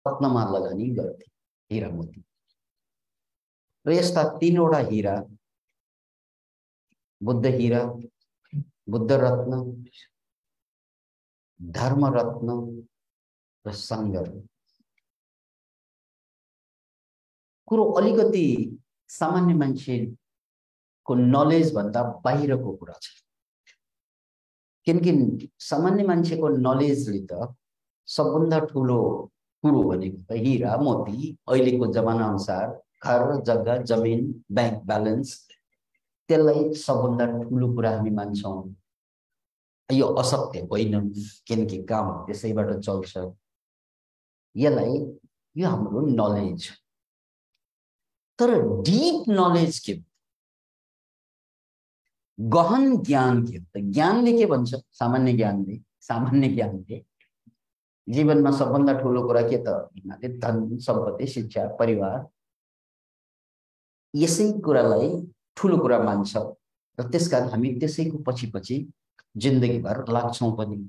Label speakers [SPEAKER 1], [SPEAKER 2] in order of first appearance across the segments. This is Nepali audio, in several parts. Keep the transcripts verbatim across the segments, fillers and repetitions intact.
[SPEAKER 1] रत्नमा लगानी गर्थे, हीरा मोती। र यस्ता तीनवटा हीरा, बुद्ध हीरा, बुद्ध रत्न, धर्म रत्न र सङ्गर। कुरो अलिकति सामान्य मान्छेको नलेज भन्दा बाहिरको कुरा छ, किनकि सामान्य मान्छेको नलेजले त सबभन्दा ठुलो कुरो भनेको त हीरा मोती, अहिलेको जमाना अनुसार घर जग्गा जमिन बैंक ब्यालेन्स, त्यसलाई सबभन्दा ठुलो कुरा हामी मान्छौँ। यो असत्य होइन, किनकि काम त्यसैबाट चल्छ। यसलाई यो हाम्रो नलेज, तर डीप नलेज के, गहन ज्ञान के त ज्ञानले के भन्छ? सामान्य ज्ञानले सामान्य ज्ञानले जीवनमा सबभन्दा ठुलो कुरा के त भन्नाले धन सम्पत्ति शिक्षा परिवार, यसै कुरालाई ठुलो कुरा मान्छ र त्यसकारण हामी त्यसैको पछि पछि जिन्दगीभर लाग्छौं पनि।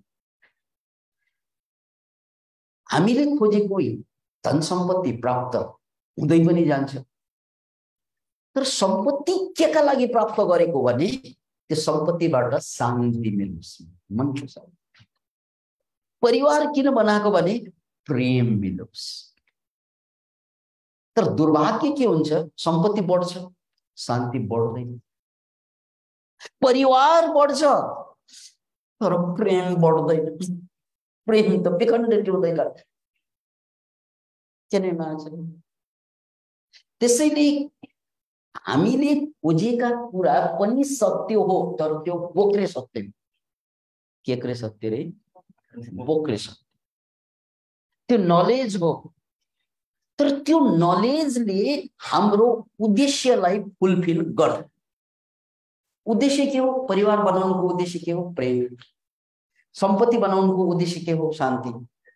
[SPEAKER 1] हामीले खोजेको धन सम्पत्ति प्राप्त हुँदै पनि जान्छ, तर सम्पत्ति केका लागि प्राप्त गरेको भने त्यो सम्पत्तिबाट शान्ति मिलोस्, मन खुसी। परिवार किन बनाएको भने प्रेम मिलोस्। तर दुर्भाग्य के हुन्छ? सम्पत्ति बढ्छ, शान्ति बढ्दैन। परिवार बढ्छ तर प्रेम बढ्दैन। प्रेम त विखण्डित हुँदैन। किन मान्छ? त्यसैले हामीले खोजेका कुरा पनि सत्य हो, तर त्यो बोक्रे सत्य। के करे सत्य रे? बोक्रे सत्य। त्यो नलेज हो, तर त्यो नलेजले हाम्रो उद्देश्यलाई फुलफिल गर्छ। उद्देश्य के हो? परिवार बनाउनुको उद्देश्य के हो? प्रेम। सम्पत्ति बनाउनुको उद्देश्य के हो? शान्ति।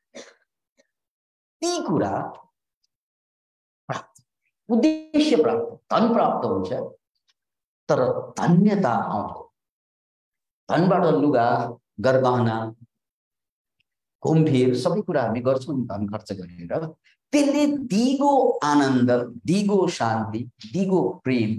[SPEAKER 1] ती कुरा प्राप्त, उद्देश्य प्राप्त, धन प्राप्त हुन्छ, तर धन्यता आउँछ। धनबाट लुगा, गरगहना, घुमफिर सबै कुरा हामी गर्छौँ धन खर्च गरेर। त्यसले दिगो आनन्द, दिगो शान्ति, दिगो प्रेम।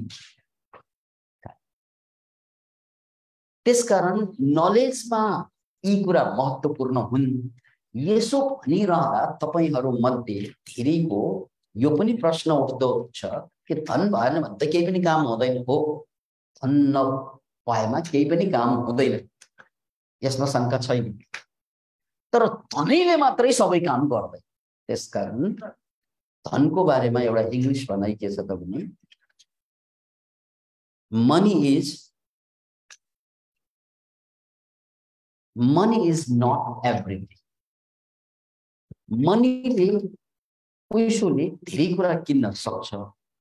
[SPEAKER 1] त्यसकारण नलेजमा यी कुरा महत्त्वपूर्ण हुन्। यसो भनिरहँदा तपाईहरू मध्ये धेरैको यो पनि प्रश्न उठ्दो छ कि धन भएन भने त केही पनि काम हुँदैन। हो, धन नभएमा केही पनि काम हुँदैन, यसमा शङ्का छैन। तर धनैले मात्रै सबै काम गर्दैन। त्यसकारण धनको बारेमा एउटा इंग्लिश भनाइ के छ त भने, money is money is not everything. मनीले, पैसोले धेरै कुरा किन्न सक्छ,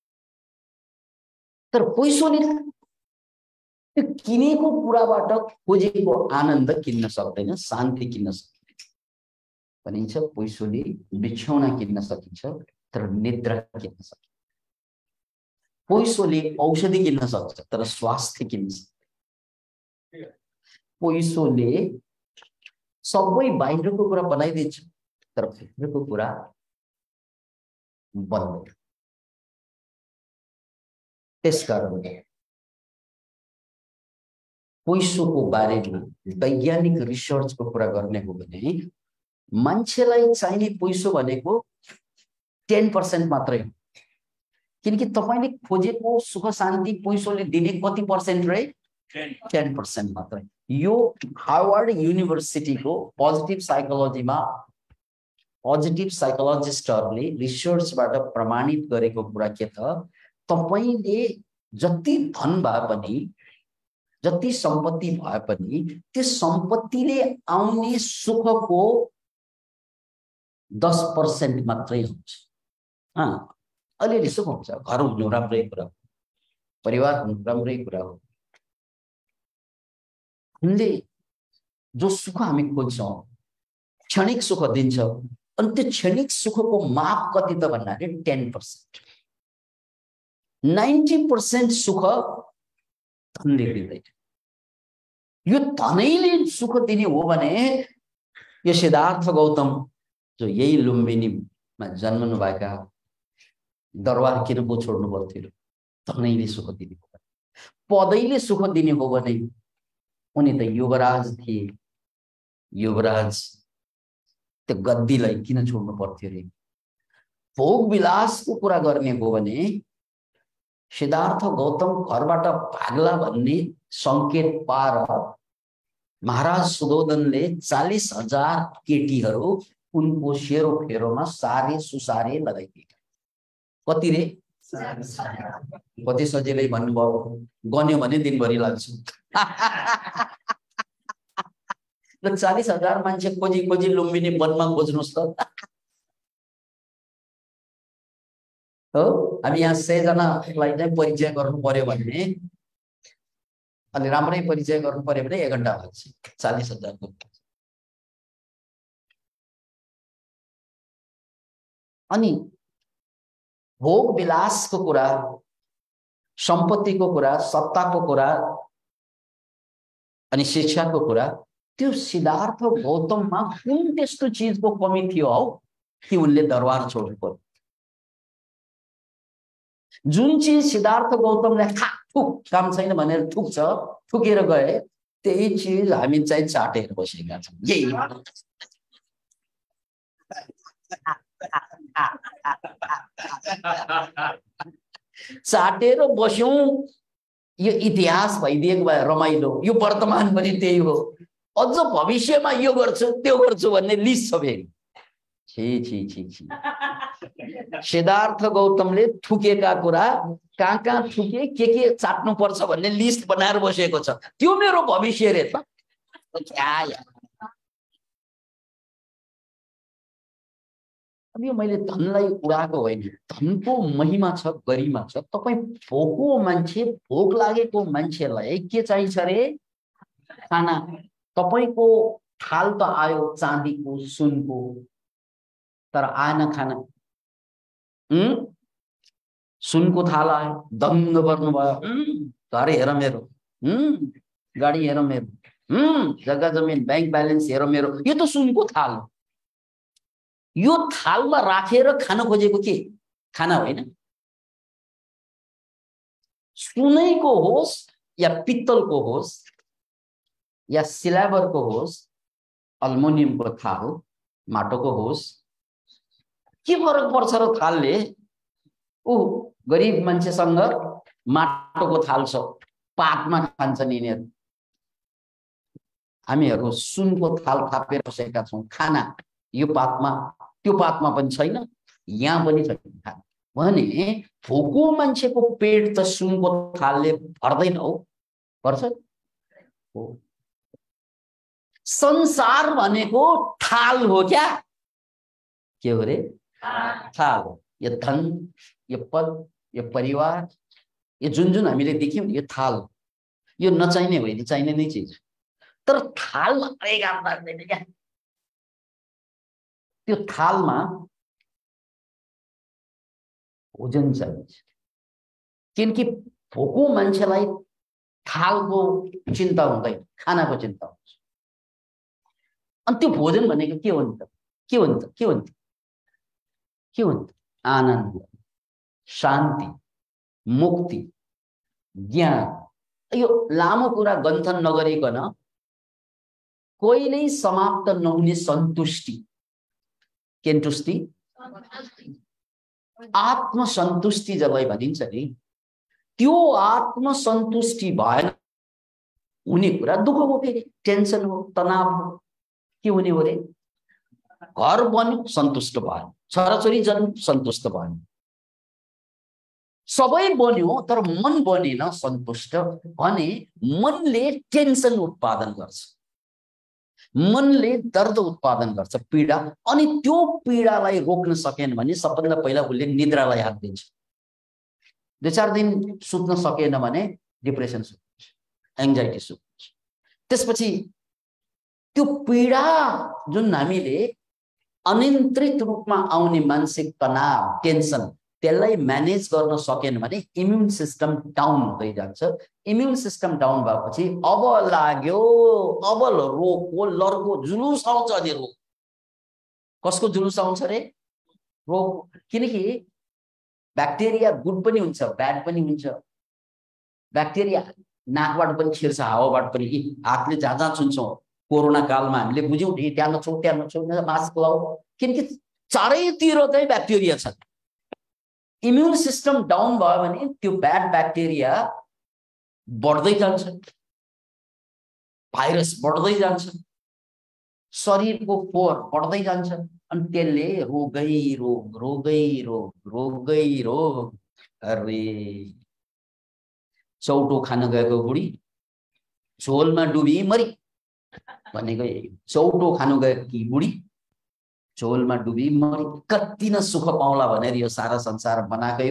[SPEAKER 1] तर पैसोले त्यो किनेको कुराबाट खोजेको आनन्द किन्न सक्दैन, शान्ति किन्न सक्दैन। भनिन्छ पैसोले बिछौना किन्न सकिन्छ, तर निद्रा किन्न सकिन्छ। पैसोले औषधि किन्न सक्छ, तर स्वास्थ्य किन्न सक्दैन। पैसोले सबै बाहिरको कुरा बनाइदिन्छ, तर भित्रको कुरा बन्दैन। त्यसकारण पैसोको बारेमा वैज्ञानिक रिसर्चको कुरा गर्ने हो भने मान्छेलाई चाहिने पैसो भनेको टेन पर्सेंट मात्रै हो। किनकि तपाईले खोजेको सुख शान्ति पैसोले दिने कति पर्सेंट रहे? टेन पर्सेंट मात्रै। यो हार्वर्ड युनिभर्सिटीको पोजिटिभ साइकोलोजीमा पोजिटिभ साइकोलोजिस्टहरूले रिसर्चबाट प्रमाणित गरेको कुरा के त, तपाईले जति धन भए पनि, जति सम्पत्ति भए पनि, त्यो सम्पत्तिले आउने सुखको दस पर्सेंट मात्रै हुन्छ। हाँ, अलिअलि सुख हुन्छ, घर हुनु राम्रै कुरा हो, परिवार हुनु राम्रै कुरा हो। उनले जो सुख हामी खोज्छौं क्षणिक सुख दिन्छ, अनि त्यो क्षणिक सुखको माप कति त भन्नाले टेन पर्सेंट। नाइन्टी पर्सेंट सुख धनले दिँदैन। यो धनैले सुख दिने हो भने यो सिद्धार्थ गौतम जो यही लुम्बिनीमा जन्मनुभएका दरबार किन पो छोड्नु पर्थ्यो? धनैले सुख दिने हो, पदैले सुख दिने हो भने उनी त युवराज थिए। युवराज त्यो गद्दीलाई किन छोड्नु पर्थ्यो रे? भोग विलासको कुरा गर्ने हो भने सिद्धार्थ गौतम घरबाट भाग्ला भन्ने संकेत पार महाराज सुदोधनले चालीस हजार केटीहरू उनको सेरो फेरोमा सारे सुसारे लगाइदिए। कति रे? कति सजिलै भन्नुभयो, गन्यो भने दिनभरि लाग्छ। ल चालीस हजार मान्छे खोजी खोजी लुम्बिनी वनमा खोज्नुहोस् त। हो, हामी यहाँ सय जनालाई चाहिँ परिचय गर्नु पर्यो भने, अनि राम्रै परिचय गर्नु पर्यो भने एक घण्टा लाग्छ। चालीस हजारको अनि भोग विलासको कुरा, सम्पत्तिको कुरा, सत्ताको कुरा अनि शिक्षाको कुरा, त्यो सिद्धार्थ गौतममा कुन त्यस्तो चीजको कमी थियो हौ कि उनले दरबार छोड्नु पर्यो? जुन चीज सिद्धार्थ गौतमले खा थुक काम छैन भनेर थुक्छ, थुकेर गए, त्यही चीज हामी चाहिँ चाटेर बसेका छौँ। यही चाटेर बस्यौं, यो इतिहास भइदिएको भए रमाइलो। यो वर्तमान पनि त्यही हो। अझ भविष्यमा यो गर्छु त्यो गर्छु भन्ने लिस्ट छ फेरि। छी छी छी छी सिद्धार्थ गौतमले थुकेका कुरा, कहाँ कहाँ थुके, के के चाट्नु पर्छ भन्ने लिस्ट बनाएर बसेको छ। त्यो मेरो भविष्य रे त। अब यो मैले धनलाई उडाएको होइन, धनको महिमा छ, गरिमा छ। तपाईँ भोको मान्छे, भोक लागेको मान्छेलाई के चाहिन्छ रे? खाना। तपाईको थाल त आयो चाँदीको, सुनको, तर आएन खाना। हम्म सुनको थाल आयो, दङ्ग पर्नुभयो। घर हेर मेरो, हम्म गाडी हेर मेरो, हम्म जग्गा जमिन बैंक ब्यालेन्स हेर मेरो। यो त सुनको थाल हो। यो थालमा राखेर खान खोजेको के? खाना होइन। सुनैको होस् या पित्तलको होस् या सिल्भरको होस्, अल्मुनियमको थाल, माटोको होस्, के फरक पर्छ र थालले? ऊ गरिब मान्छेसँग माटोको थाल छ, पातमा खान्छन् यिनीहरू। हामीहरू सुनको थाल थापेर बसेका छौँ। खाना यो पातमा, त्यो पातमा पनि छैन, यहाँ पनि छैन खाना भने भोको मान्छेको पेट त सुनको थालले भर्दैन हो? पर्छ हो। संसार भनेको थाल हो क्या? के हो रे? थाल हो। यो धन, यो पद, यो परिवार, यो जुन जुन हामीले देख्यौं यो थाल हो। यो नचाहिने होइन, चाहिने नै चिज। तर थाल मात्रै काम लाग्दैन क्या। त्यो थालमा भोजन चाहिन्छ। किनकि भोको मान्छेलाई थालको चिन्ता हुँदैन, खानाको चिन्ता हुन्छ। अनि त्यो भोजन भनेको के हो नि त? के हो नि त? के हो नि त? के हो नि त? आनन्द, शान्ति, मुक्ति, ज्ञान। यो लामो कुरा गन्थन नगरिकन कहिल्यै समाप्त नहुने सन्तुष्टि। केन्तुष्टि? आत्मसन्तुष्टि जसलाई भनिन्छ नि, त्यो आत्मसन्तुष्टि भएन हुने कुरा दुःख हो, फेरि टेन्सन हो, तनाव हो। के हुने हो रे? घर बन्यो सन्तुष्ट भएन, छोराछोरी जन्म सन्तुष्ट भएन, सबै बन्यो तर मन बनेन सन्तुष्ट भने मनले टेन्सन उत्पादन गर्छ, मनले दर्द उत्पादन गर्छ, पीडा। अनि त्यो पीडालाई रोक्न सकेन भने सबभन्दा पहिला उसले निद्रालाई हात दिन्छ। दुई चार दिन सुत्न सकेन भने डिप्रेसन सुत्छ, एङ्जाइटी सुत्छ। त्यसपछि त्यो पीडा जुन हामीले अनियन्त्रित रूपमा आउने मानसिक तनाव, टेन्सन, त्यसलाई म्यानेज गर्न सकेन भने इम्युन सिस्टम डाउन हुँदै जान्छ। इम्युन सिस्टम डाउन भएपछि अब लाग्यो, अब रोगको लर्को जुलुस आउँछ। अनि रोग कसको जुलुस आउँछ रे? रोग किनकि ब्याक्टेरिया गुड पनि हुन्छ ब्याड पनि हुन्छ ब्याक्टेरिया नाकबाट पनि छिर्छ हावाबाट पनि हातले जहाँ जहाँ छुन्छौँ कोरोना कालमा हामीले बुझ्यौँ नि त्यहाँ नछौँ त्यहाँ नछौँ मास्क लगाऊ किनकि चारैतिर चाहिँ ब्याक्टेरिया छ इम्युन सिस्टम डाउन भयो भने त्यो ब्याड ब्याक्टेरिया बढ्दै जान्छ भाइरस बढ्दै जान्छ शरीरको फोहोर बढ्दै जान्छ अनि त्यसले रोगै रोग रोगै रोग रोगै रोग अरे चौटो खान गएको बुढी झोलमा डुबी मरी भनेको चौटो खानु गएकी बुढी झोलमा डुबी मरी कति न सुख पाउला भनेर यो सारा संसार बनाकै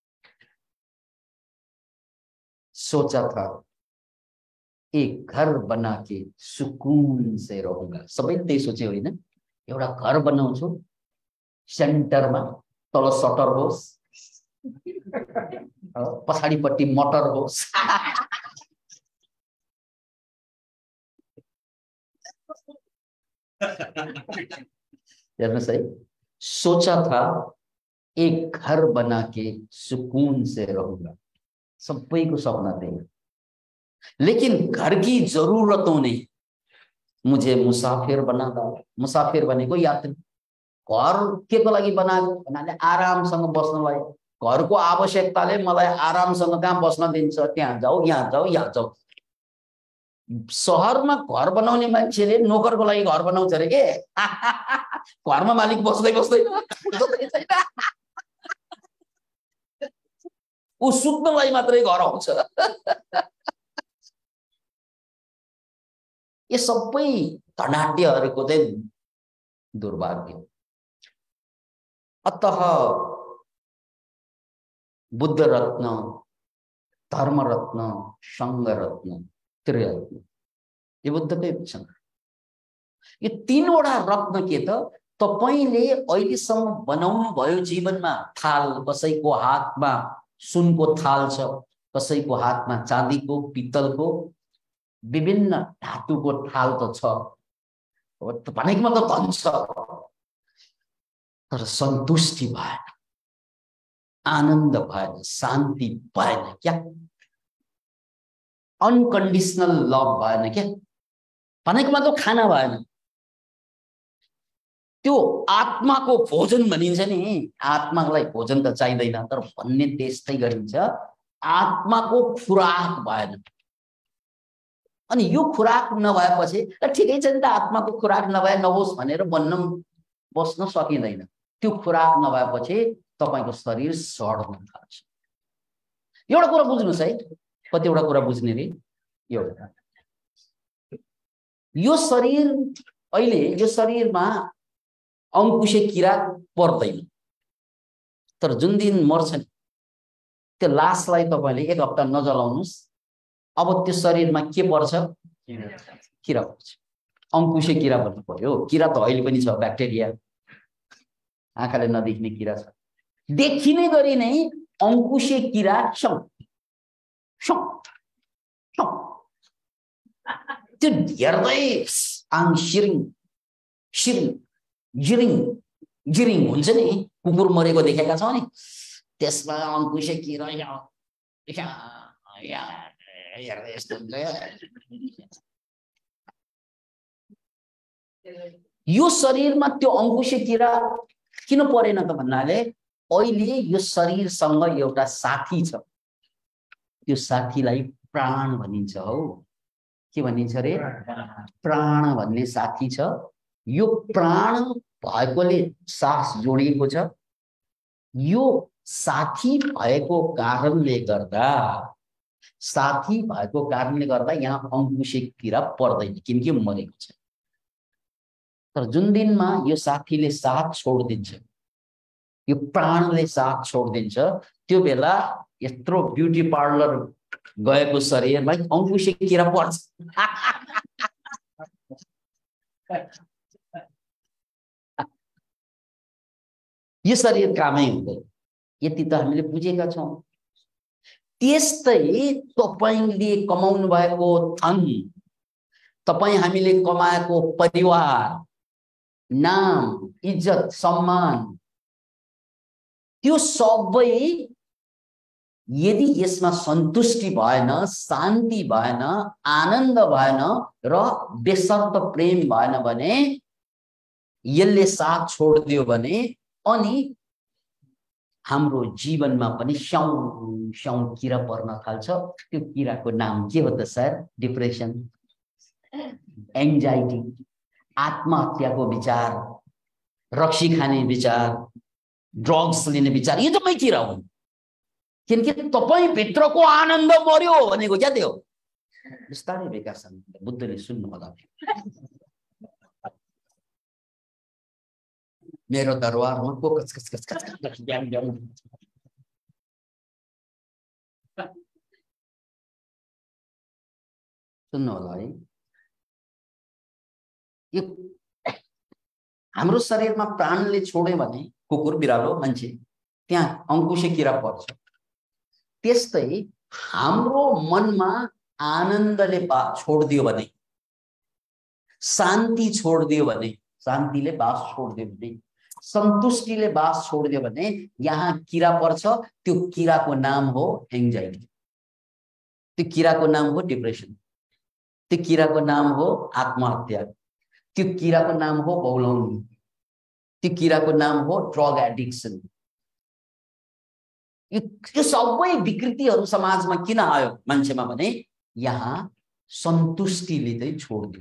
[SPEAKER 1] सोचा था एक घर बना के सुकून से रहूंगा सबैले त्यही सोचे होइन एउटा घर बनाउँछु सेन्टरमा तल सटर होस् पछाडिपट्टि मटर होस् हेर्नुहोस् है सोचा था एक घर बना के सुकून से रहूंगा सबैको सपना त्यही लेकिन घर की जरूरतों ने मुझे मुसाफिर बना दो मुसाफिर भनेको यात्री घर के को लागि बनाएको भन्नाले आरामसँग बस्नलाई घरको आवश्यकताले मलाई आरामसँग कहाँ बस्न दिन्छ त्यहाँ जाऊ यहाँ जाऊ यहाँ जाऊ शहरमा घर बनाउने मान्छेले नोकरको लागि घर बनाउँछ रे के घरमा मालिक बस्दै बस्दैन उ सुत्नलाई मात्रै घर आउँछ यो सबै धनाढ्यहरूको चाहिँ दुर्भाग्य अतः बुद्ध रत्न धर्म रत्न संघ रत्न त्रिरत्न यो बुद्धकै छन् यो तीनवटा रत्न के त तपाईले अहिलेसम्म बनाउनु भयो जीवनमा थाल कसैको हातमा सुनको थाल छ कसैको हातमा चाँदीको पित्तलको विभिन्न धातुको थाल त छ भनेको मतलब धन छ तर सन्तुष्टि भएन आनन्द भएन शान्ति भएन क्या अनकन्डिसनल लभ भएन क्या भनेको मतलब खाना भएन त्यो आत्माको भोजन भनिन्छ नि आत्मालाई भोजन त चाहिँदैन तर भन्ने त्यस्तै गरिन्छ आत्माको खुराक भएन अनि यो खुराक नभएपछि ठिकै छ नि त आत्माको खुराक नभए नहोस् भनेर बन्न बस्न सकिँदैन त्यो खुराक नभएपछि तपाईको शरीर सड्न थाल्छ एउटा कुरा बुझ्नुस् है कतिवटा कुरा बुझ्ने रे एउटा यो शरीर अहिले यो शरीरमा अंकुशे किरा पर्दैन तर जुन दिन मर्छ त्यो लासलाई तपाईले एक हप्ता नजलाउनुस् अब त्यो शरीरमा के पर्छ किरा पर्छ अंकुशे किरा भन्नु पर्यो किरा त अहिले पनि छ ब्याक्टेरिया आँखाले नदेख्ने किरा छ देखिने गरी नै अंकुशे किरा छ छ त्यो हेर्दै आङ शिरिङ शिरिङ जिरिङ जिरिङ हुन्छ नि कुकुर मरेको देखेका छौ नि त्यसमा अंकुशे किरा या या हेर्दै यस्तो हुन्छ यो शरीरमा त्यो अंकुशे किरा किन परेन त भन्नाले अहिले यो शरीरसँग एउटा साथी छ त्यो साथीलाई प्राण भनिन्छ हौ के भनिन्छ रे प्राण भन्ने साथी छ यो प्राण भएकोले सास जोडिएको छ यो साथी भएको कारणले गर्दा साथी भएको कारणले गर्दा यहाँ अंकुशे किरा पर्दैन किनकि मरेको छ तर जुन दिनमा यो साथीले साथ छोड्दिन्छ यो प्राणले साथ छोड्दिन्छ त्यो बेला यत्रो ब्युटी पार्लर गएको शरीरमा अंकुशे किरा पर्छ यो शरीर कामै हुँदैन यति त हामीले बुझेका छौं त्यस्तै तपाईले कमाउनु भएको धन तपाई हामीले कमाएको परिवार नाम इज्जत सम्मान त्यो सबै यदि यसमा सन्तुष्टि भएन, शान्ति भएन, आनन्द भएन र बेसर्त प्रेम भएन भने, यसले साथ छोड्दियो भने अनि हाम्रो जीवनमा पनि स्याउ स्याउ किरा पर्न थाल्छ। त्यो किराको नाम के हो त सर? डिप्रेसन, एङ्जाइटी, आत्महत्याको विचार, रक्सी खाने विचार, ड्रग्स लिने विचार, यो जम्मै किरा हुन्। किनकि तपाईँ भित्रको आनन्द मर्यो भनेको क्या त्यो। बिस्तारै विकास बुद्धले सुन्नु होला। मेरो दरबारमा को कच कच कच कच कच ज्ञान ज्ञान सुन्नु होला है। यो हाम्रो शरीरमा प्राणले छोड्यो भने कुकुर, बिरालो, मान्छे त्यहाँ अंकुशे किरा पर्छ। त्यस्तै हाम्रो मनमा आनन्दले बास छोड्दियो भने, शान्ति छोड्दियो भने, शान्तिले बास छोड्दियो भने, सन्तुष्टिले बास छोड्दियो भने यहाँ किरा पर्छ। त्यो किराको नाम हो एङ्जाइटी, त्यो किराको नाम हो डिप्रेसन, त्यो किराको नाम हो आत्महत्या, त्यो किराको नाम हो बहुलौनी, त्यो किराको नाम हो ड्रग एडिक्सन। यो सबै विकृतिहरू समाजमा किन आयो मान्छेमा भने यहाँ सन्तुष्टिले चाहिँ छोड्दियो।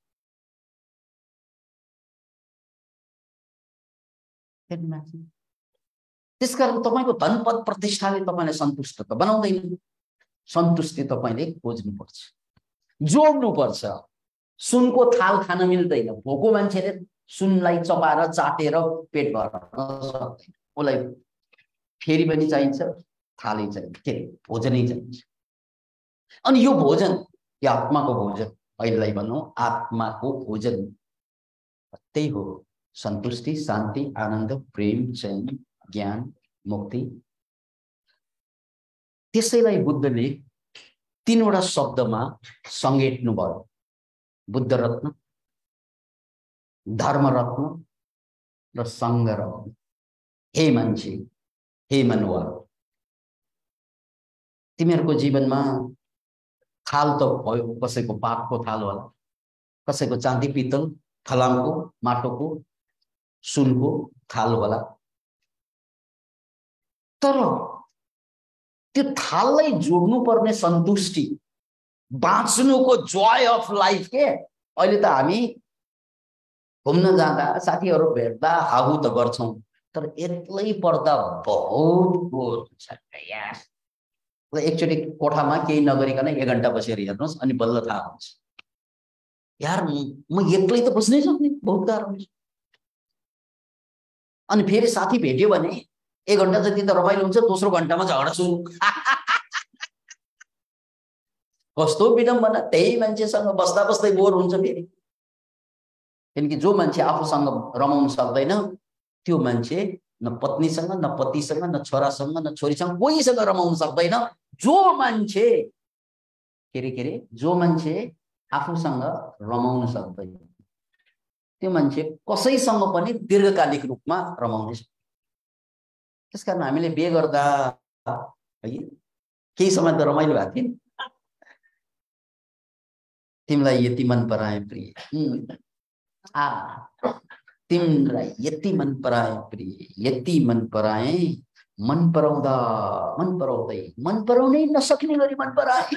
[SPEAKER 1] त्यसकारण तपाईको धनपद प्रतिष्ठाले तपाईलाई सन्तुष्ट त बनाउँदैन। सन्तुष्टि तपाईले खोज्नुपर्छ, जोड्नुपर्छ। सुनको थाल खान मिल्दैन। भोको मान्छेले सुनलाई चपाएर चाटेर पेट भर्न सक्दैन। उसलाई फेरि पनि चाहिन्छ, थालै चाहिन्छ, के भोजनै चाहिन्छ। अनि यो भोजन, यो आत्माको भोजन, अहिलेलाई भनौँ आत्माको भोजन त्यही हो सन्तुष्टि, शान्ति, आनन्द, प्रेम, चैन, ज्ञान, मुक्ति। त्यसैलाई बुद्धले तीनवटा शब्दमा समेट्नु भयो। बुद्ध रत्न, धर्म रत्न र सङ्घ रत्न। हे मान्छे, हे मनुवा, तिमीहरूको जीवनमा थाल त भयो, कसैको पातको थाल होला, कसैको चाँदी पित्तल, फलामको, माटोको, सुनको थाल होला। तर त्यो थाललाई जोड्नु पर्ने सन्तुष्टि, बाँच्नुको जोय अफ लाइफ के। अहिले त हामी घुम्न जाँदा, साथीहरू भेट्दा हाहु त गर्छौं, तर एक्लै पर्दा बहुत बोर हुन्छ यार। एकचोटि कोठामा केही नगरिकन एक घण्टा बसेर हेर्नुहोस् अनि बल्ल थाहा हुन्छ यार म एक्लै त बस्नै सक्ने, बहुत गाह्रो हुन्छ। अनि फेरि साथी भेट्यो भने एक घण्टा जति त रमाइलो हुन्छ, दोस्रो घण्टामा झगडा सुरु। कस्तो विडम्बना, त्यही मान्छेसँग बस्दा बस्दै बोर हुन्छ फेरि। किनकि जो मान्छे आफूसँग रमाउन सक्दैन त्यो मान्छे न पत्नीसँग, न पतिसँग, न छोरासँग, न छोरीसँग, कोहीसँग रमाउन सक्दैन। जो मान्छे के रे के रे जो मान्छे आफूसँग रमाउन सक्दैन त्यो मान्छे कसैसँग पनि दीर्घकालिक रूपमा रमाउने छ। त्यसकारण हामीले बिहे गर्दा है केही समय त रमाइलो भएको थियो। तिमीलाई यति मन पराए प्रिय, आ तिमीलाई यति मन पराए प्रिय, यति मन पराए, मन पराउँदा मन पराउँदै मन पराउनै नसक्ने गरी मन पराए।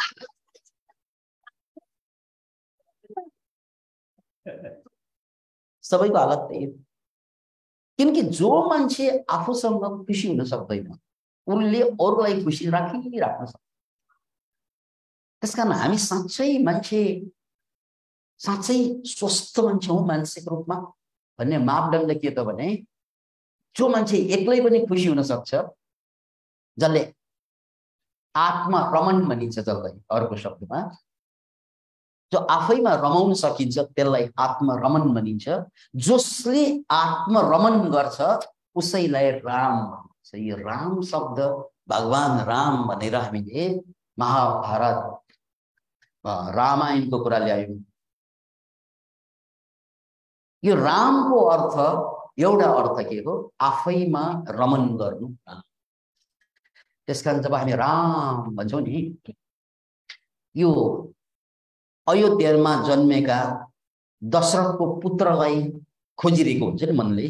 [SPEAKER 1] सबैको हालत त्यही हो। किनकि जो मान्छे आफूसँग खुसी हुन सक्दैन उनले अरूलाई खुसी राखिराख्न सक्छ। त्यसकारण हामी साँच्चै मान्छे, साँच्चै स्वस्थ मान्छे हौं मानसिक रूपमा भन्ने मापदण्ड के त भने जो मान्छे एक्लै पनि खुसी हुन सक्छ, जसले आत्मा रमण भनिन्छ, जसलाई अर्को शब्दमा जो आफैमा रमाउन सकिन्छ त्यसलाई आत्मरमण भनिन्छ। जसले आत्मरमण गर्छ उसैलाई राम भनिन्छ। यो राम शब्द भगवान राम भनेर हामीले महाभारत रामायणको कुरा ल्यायौं। यो रामको अर्थ एउटा अर्थ के हो आफैमा रमण गर्नु। त्यसकारण जब हामी राम भन्छौं नि यो अयोध्यामा जन्मेका दशरथको पुत्रलाई खोजिरहेको हुन्छ नि मनले,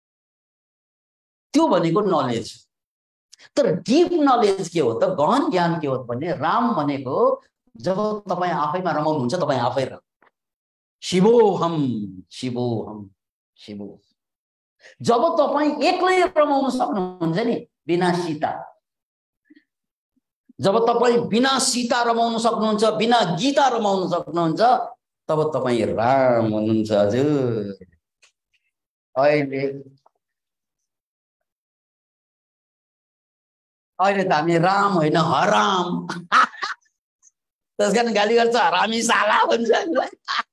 [SPEAKER 1] त्यो भनेको नलेज। तर डीप नलेज के हो त, गहन ज्ञान के हो भने राम भनेको जब तपाईं आफैमा रमाउनुहुन्छ, तपाईं आफै र शिवोहम शिवोहम शिवो। जब तपाईं एक्लै रमाउन सक्नुहुन्छ नि बिना सीता, जब तपाईं बिना सीता रमाउन सक्नुहुन्छ, बिना गीता रमाउन सक्नुहुन्छ, तब तपाईं राम हुनुहुन्छ हजुर। अहिले अहिले त हामी राम होइन हराम, त्यसकारण गाली गर्छ हरामी साला भन्छ हामीलाई।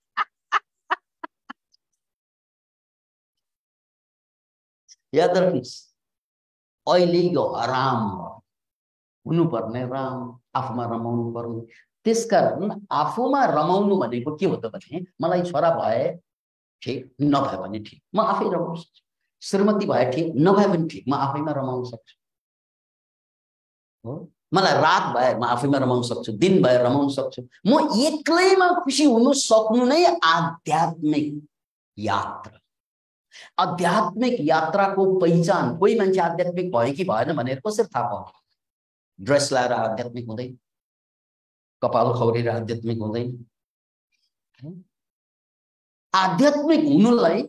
[SPEAKER 1] याद राख्नुस् अहिले यो हराम हुनुपर्ने राम, आफूमा रमाउनु पर्ने। त्यसकारण आफूमा रमाउनु भनेको के हो त भने मलाई छोरा भए ठिक, नभए पनि ठिक म आफै रमाउन सक्छु, श्रीमती भए ठिक, नभए पनि ठिक म आफैमा रमाउन सक्छु हो। मलाई रात भए म आफैमा रमाउन सक्छु, दिन भए रमाउन सक्छु। म एक्लैमा खुसी हुनु सक्नु नै आध्यात्मिक यात्रा। आध्यात्मिक यात्राको पहिचान, कोही मान्छे आध्यात्मिक भयो कि भएन भनेर कसरी थाहा पाउँछ? ड्रेस लाएर आध्यात्मिक हुँदैन, कपाल खौरेर आध्यात्मिक हुँदैन। आध्यात्मिक हुनुलाई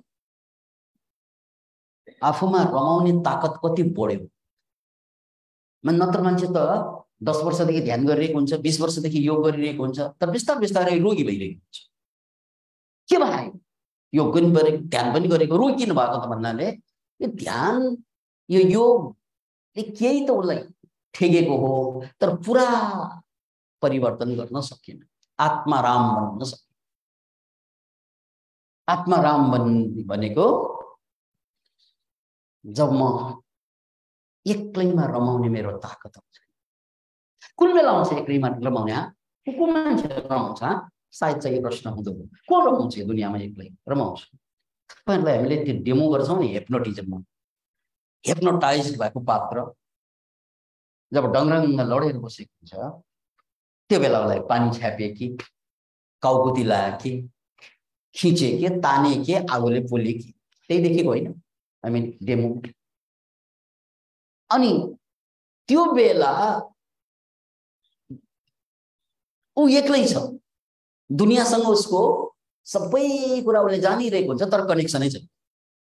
[SPEAKER 1] आफूमा रमाउने ताकत कति बढ्यो। नत्र मान्छे त दस वर्षदेखि ध्यान गरिरहेको हुन्छ, बीस वर्षदेखि योग गरिरहेको हुन्छ, तर बिस्तारै बिस्तारै रोगी भइरहेको हुन्छ। के भयो? योग पनि गरेको, ध्यान पनि गरेको, रोगी किन भएको त भन्नाले यो ध्यान यो योगले केही त उसलाई ठेगेको हो, तर पुरा परिवर्तन गर्न सकिएन, आत्माराम बन्न सकिएन। आत्माराम बन्ने भनेको जब म एक्लैमा रमाउने मेरो ताकत आउँछ। कुन बेला आउँछ एक्लैमा रमाउने? को मान्छे रमाउँछ? सायद चाहिँ प्रश्न हुँदो हो, को रमाउँछ दुनियाँमा एक्लै? रमाउँछ। तपाईँहरूलाई हामीले त्यो डेमो गर्छौँ नि हिप्नोटिजममा, हिप्नोटाइज भएको पात्र जब डङरङ्ग लडेर बसेको हुन्छ त्यो बेला उसलाई पानी छ्यापे कि काउकुती लाए कि खिचे कि ताने कि आगोले पोले कि, त्यही देखेको होइन आई मिन डेमो। अनि त्यो बेला ऊ एक्लै छ, दुनियाँसँग उसको सबै कुरा उसले जानिरहेको हुन्छ, तर कनेक्सनै छैन।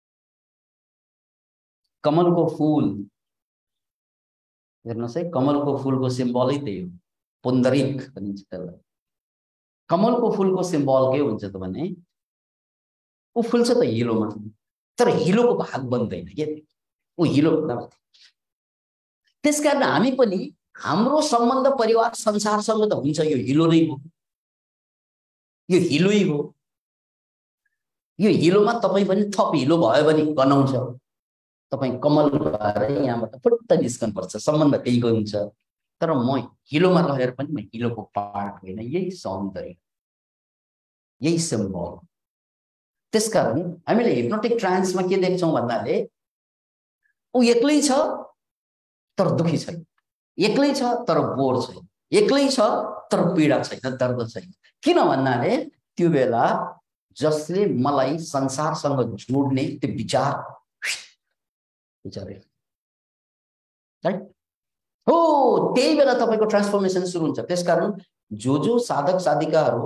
[SPEAKER 1] कमलको फूल हेर्नुहोस् है, कमलको फूलको सिम्बलै त्यही हो, पुन्दरिक भनिन्छ त्यसलाई। कमलको फूलको सिम्बल के हुन्छ त भने ऊ फुल्छ त हिलोमा, तर हिलोको भाग बन्दैन के, ऊ हिलो भन्दा माथि। त्यसकारण हामी पनि हाम्रो सम्बन्ध परिवार संसारसँग त हुन्छ, यो हिलो नै हो, यो हिलै हो। यो हिलोमा तपाईँ पनि थप हिलो भयो भने गनाउँछ, तपाईँ कमल भएर यहाँबाट फुट्ट निस्कनुपर्छ, सम्बन्ध त्यहीको हुन्छ। तर म हिलोमा रहेर पनि म हिलोको पार्ट होइन, यही सौन्दर्य, यही सिम्बल। त्यसकारण हामीले हिप्नोटिक ट्रान्समा के देख्छौँ भन्नाले ऊ एक्लै छ तर दुखी छैन, एक्लै छ तर बोर छैन, एक्लै छ तर पीडा छैन, दर्द छैन। किन भन्नाले त्यो बेला जसले मलाई संसारसँग जोड्ने त्यो विचार विचार राइट हो, त्यही बेला तपाईको ट्रान्सफर्मेसन सुरु हुन्छ। त्यसकारण जो जो साधक साधिकाहरू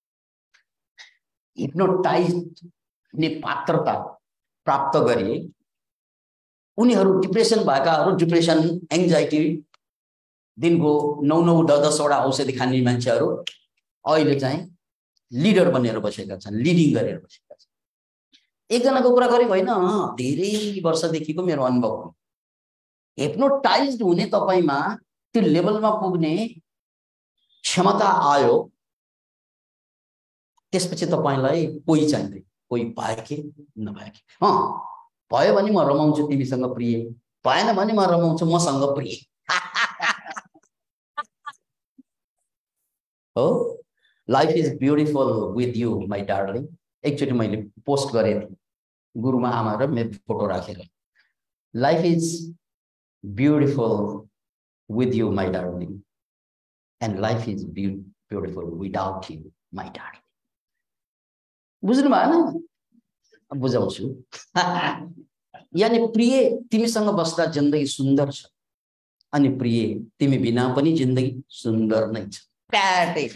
[SPEAKER 1] हिप्नोटाइज ने पात्रता प्राप्त गरे, उनीहरू डिप्रेसन भएकाहरू, डिप्रेसन एङ्जाइटी दिनको नौ नौ दस दसवटा औषधि खाने मान्छेहरू अहिले चाहिँ लिडर बनेर बसेका छन्, लिडिङ गरेर बसेका छन्। एकजनाको कुरा गरेको होइन, धेरै वर्षदेखिको मेरो अनुभव हो। हिप्नोटाइज हुने तपाईमा त्यो लेभलमा पुग्ने क्षमता आयो, त्यसपछि तपाईलाई कोही चाहिँदैन, कोही पाए कि नपाए कि। अँ भयो भने म रमाउँछु तिमीसँग प्रिय, भएन भने म रमाउँछु मसँग प्रिय। हो, life is beautiful with you my darling. एकचोटि मैले पोस्ट गरेँ थिएँ, गुरुमा आमा र मेरो फोटो राखेर life is beautiful with you, my darling, and life is beautiful without you, my darling. बुझ्नु भएन? बुझाउँछु। यानी प्रिय तिमीसँग बस्दा जिन्दगी सुन्दर छ, अनि प्रिय तिमी बिना पनि जिन्दगी सुन्दर नै छ। प्याटै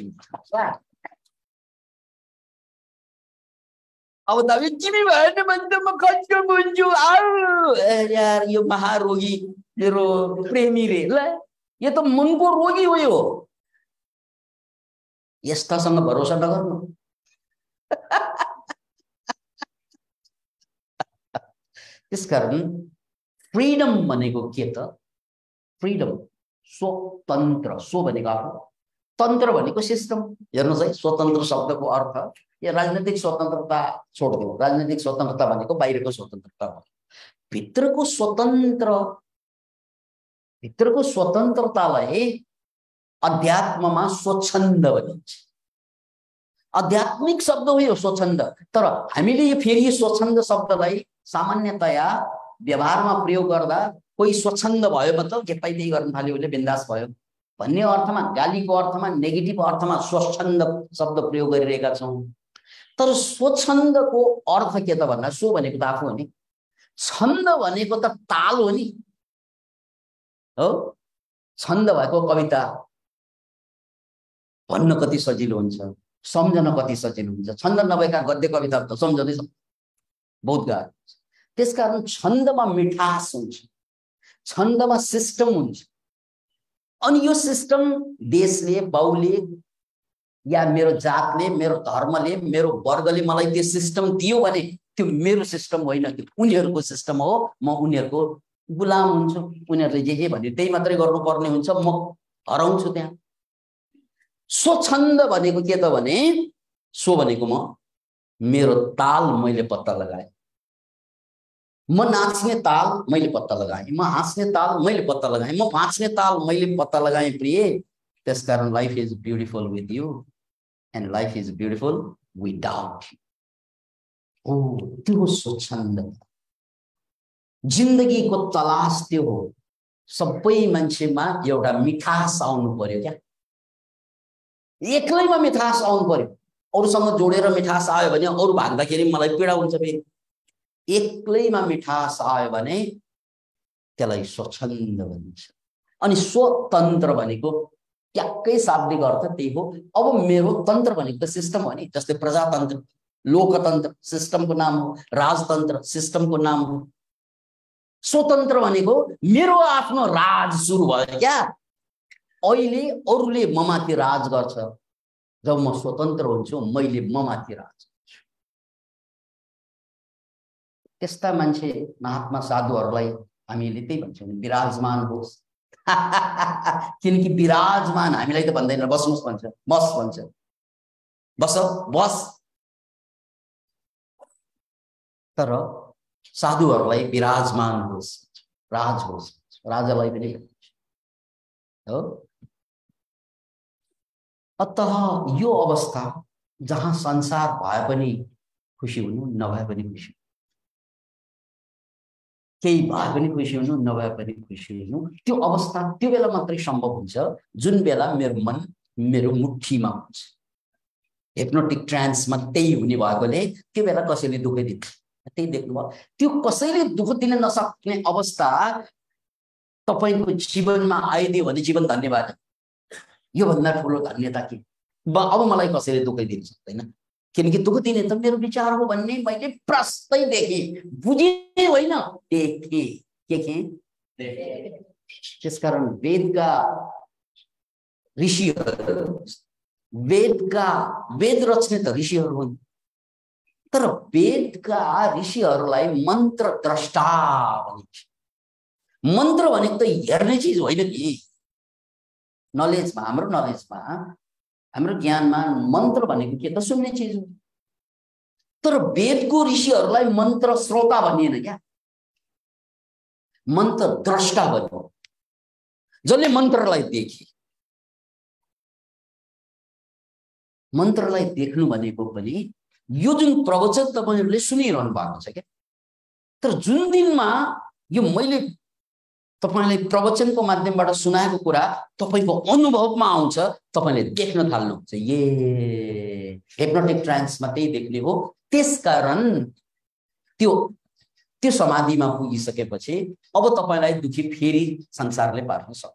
[SPEAKER 1] अब त तिमी भएन भने त म खत्तम हुन्छु। आउ यार, यो महारोगी मेरो प्रेमी रे, ल यो त मनको रोगी हो। यो यस्तासँग भरोसा नगर्नु। त्यसकारण फ्रीडम भनेको के त? फ्रीडम स्वतन्त्र, स्व भनेको आफू, तन्त्र भनेको सिस्टम। हेर्नुहोस् है, स्वतन्त्र शब्दको अर्थ यो राजनीतिक स्वतन्त्रता छोड्दिउँ। राजनीतिक स्वतन्त्रता भनेको बाहिरको स्वतन्त्रता हो। भित्रको स्वतन्त्र, भित्रको स्वतन्त्रतालाई अध्यात्ममा स्वच्छन्द भनिन्छ। आध्यात्मिक शब्द हो यो स्वच्छन्द। तर हामीले यो फेरि यो स्वच्छन्द शब्दलाई सामान्यतया व्यवहारमा प्रयोग गर्दा कोही स्वच्छन्द भयो मतलब के पाइ त्यही गर्न थाल्यो, उसले बिन्दास भयो भन्ने अर्थमा, गालीको अर्थमा, नेगेटिभ अर्थमा स्वच्छन्द शब्द प्रयोग गरिरहेका छौँ। तर स्वच्छन्दको अर्थ के त भन्दा, सो भनेको त आफू हो नि, छन्द भनेको त ताल हो नि। हो, छन्द भएको कविता भन्न कति सजिलो हुन्छ, सम्झन कति सजिलो हुन्छ। छन्द नभएका गद्य कविता त सम्झनै बहुत गाह्रो हुन्छ। त्यसकारण छन्दमा मिठास हुन्छ, छन्दमा सिस्टम हुन्छ। अनि यो सिस्टम देशले, बाउले या मेरो जातले, मेरो धर्मले, मेरो वर्गले मलाई त्यो सिस्टम दियो भने त्यो मेरो सिस्टम होइन, त्यो उनीहरूको सिस्टम हो। म उनीहरूको गुलाम हुन्छु। उनीहरूले जे जे भन्यो त्यही मात्रै गर्नुपर्ने हुन्छ, म हराउँछु त्यहाँ। स्वच्छन्द भनेको के त भने, सो भनेको म, मेरो ताल मैले पत्ता लगाएँ। म नाच्ने ताल मैले पत्ता लगाएँ, म हाँस्ने ताल मैले पत्ता लगाएँ, म बाँच्ने ताल मैले पत्ता लगाएँ प्रिय। त्यसकारण life is beautiful with you and life is beautiful without you. ओ, त्यो स्वच्छन्द जिन्दगीको तलास त्यो हो। सबै मान्छेमा एउटा मिठास आउनु पर्यो क्या। एक्लैमा मिठास आउनु पर्यो, अरूसँग जोडेर मिठास आयो भने अरू भाग्दाखेरि मलाई पीडा हुन्छ। फेरि एक्लैमा मिठास आयो भने त्यसलाई स्वच्छन्द भनिन्छ। अनि स्वतन्त्र भनेको ट्याक्कै शाब्दिक अर्थ त्यही हो। अब मेरो तन्त्र भनेको त सिस्टम हो नि, जस्तै प्रजातन्त्र, लोकतन्त्र सिस्टमको नाम हो, राजतन्त्र सिस्टमको नाम हो। स्वतन्त्र भनेको मेरो आफ्नो राज सुरु भयो क्या। अहिले अरूले ममाथि राज गर्छ, जब म स्वतन्त्र हुन्छु मैले ममाथि राज गर्छु। त्यस्ता मान्छे महात्मा साधुहरूलाई हामीले त्यही भन्छौँ, विराजमान होस्। किनकि विराजमान हामीलाई त भन्दैन, बस्नुहोस् भन्छ, बस भन्छ, बस बस। तर साधुहरूलाई विराजमान होस्, राज होस्, राजालाई पनि हो। अतः यो अवस्था जहाँ संसार भए पनि खुसी हुनु, नभए पनि खुसी, केही भए पनि खुसी हुनु, नभए पनि खुसी हुनु, त्यो अवस्था त्यो बेला मात्रै सम्भव हुन्छ जुन बेला मेरो मन मेरो मुठीमा हुन्छ। हिप्नोटिक ट्रान्समा त्यही हुने भएकोले त्यो बेला कसैले दुःख दिन्छ, त्यही देख्नुभयो। त्यो कसैले दुःख दिन नसक्ने अवस्था तपाईको जीवनमा आइदियो भने जीवन धन्यवाद। यो भन्दा ठुलो धन्यता के? अब मलाई कसैले दुःख दिन सक्दैन, किनकि दुःख दिने त मेरो विचार हो भन्ने मैले प्रस्तै देखेँ, बुझेँ होइन, देखेँ। के के त्यसकारण वेदका ऋषिहरू, वेदका वेद रचने त ऋषिहरू हुन्, तर वेदका ऋषिहरूलाई मन्त्र द्रष्टा भनिन्छ। मन्त्र भनेको त हेर्ने चिज होइन कि। नलेजमा, हाम्रो नलेजमा, हाम्रो ज्ञानमा मन्त्र भनेको के त सुन्ने चिज हो। तर वेदको ऋषिहरूलाई मन्त्र श्रोता भनिएन क्या, मन्त्र द्रष्टा भन्यो। जसले मन्त्रलाई देखे, मन्त्रलाई देख्नु भनेको पनि यो जुन प्रवचन तपाईहरुले सुनिरहनु भएको छ क्या, तर जुन दिनमा यो मैले तपाईलाई प्रवचनको माध्यमबाट सुनाएको कुरा तपाईको अनुभवमा आउँछ, तपाईले देख्न थाल्नुहुन्छ, ए हिप्नोटिक ट्रान्समा त्यही देख्ने हो। त्यसकारण त्यो त्यो समाधिमा पुगिसकेपछि अब तपाईलाई दुखी फेरि संसारले पार्न सक्छ।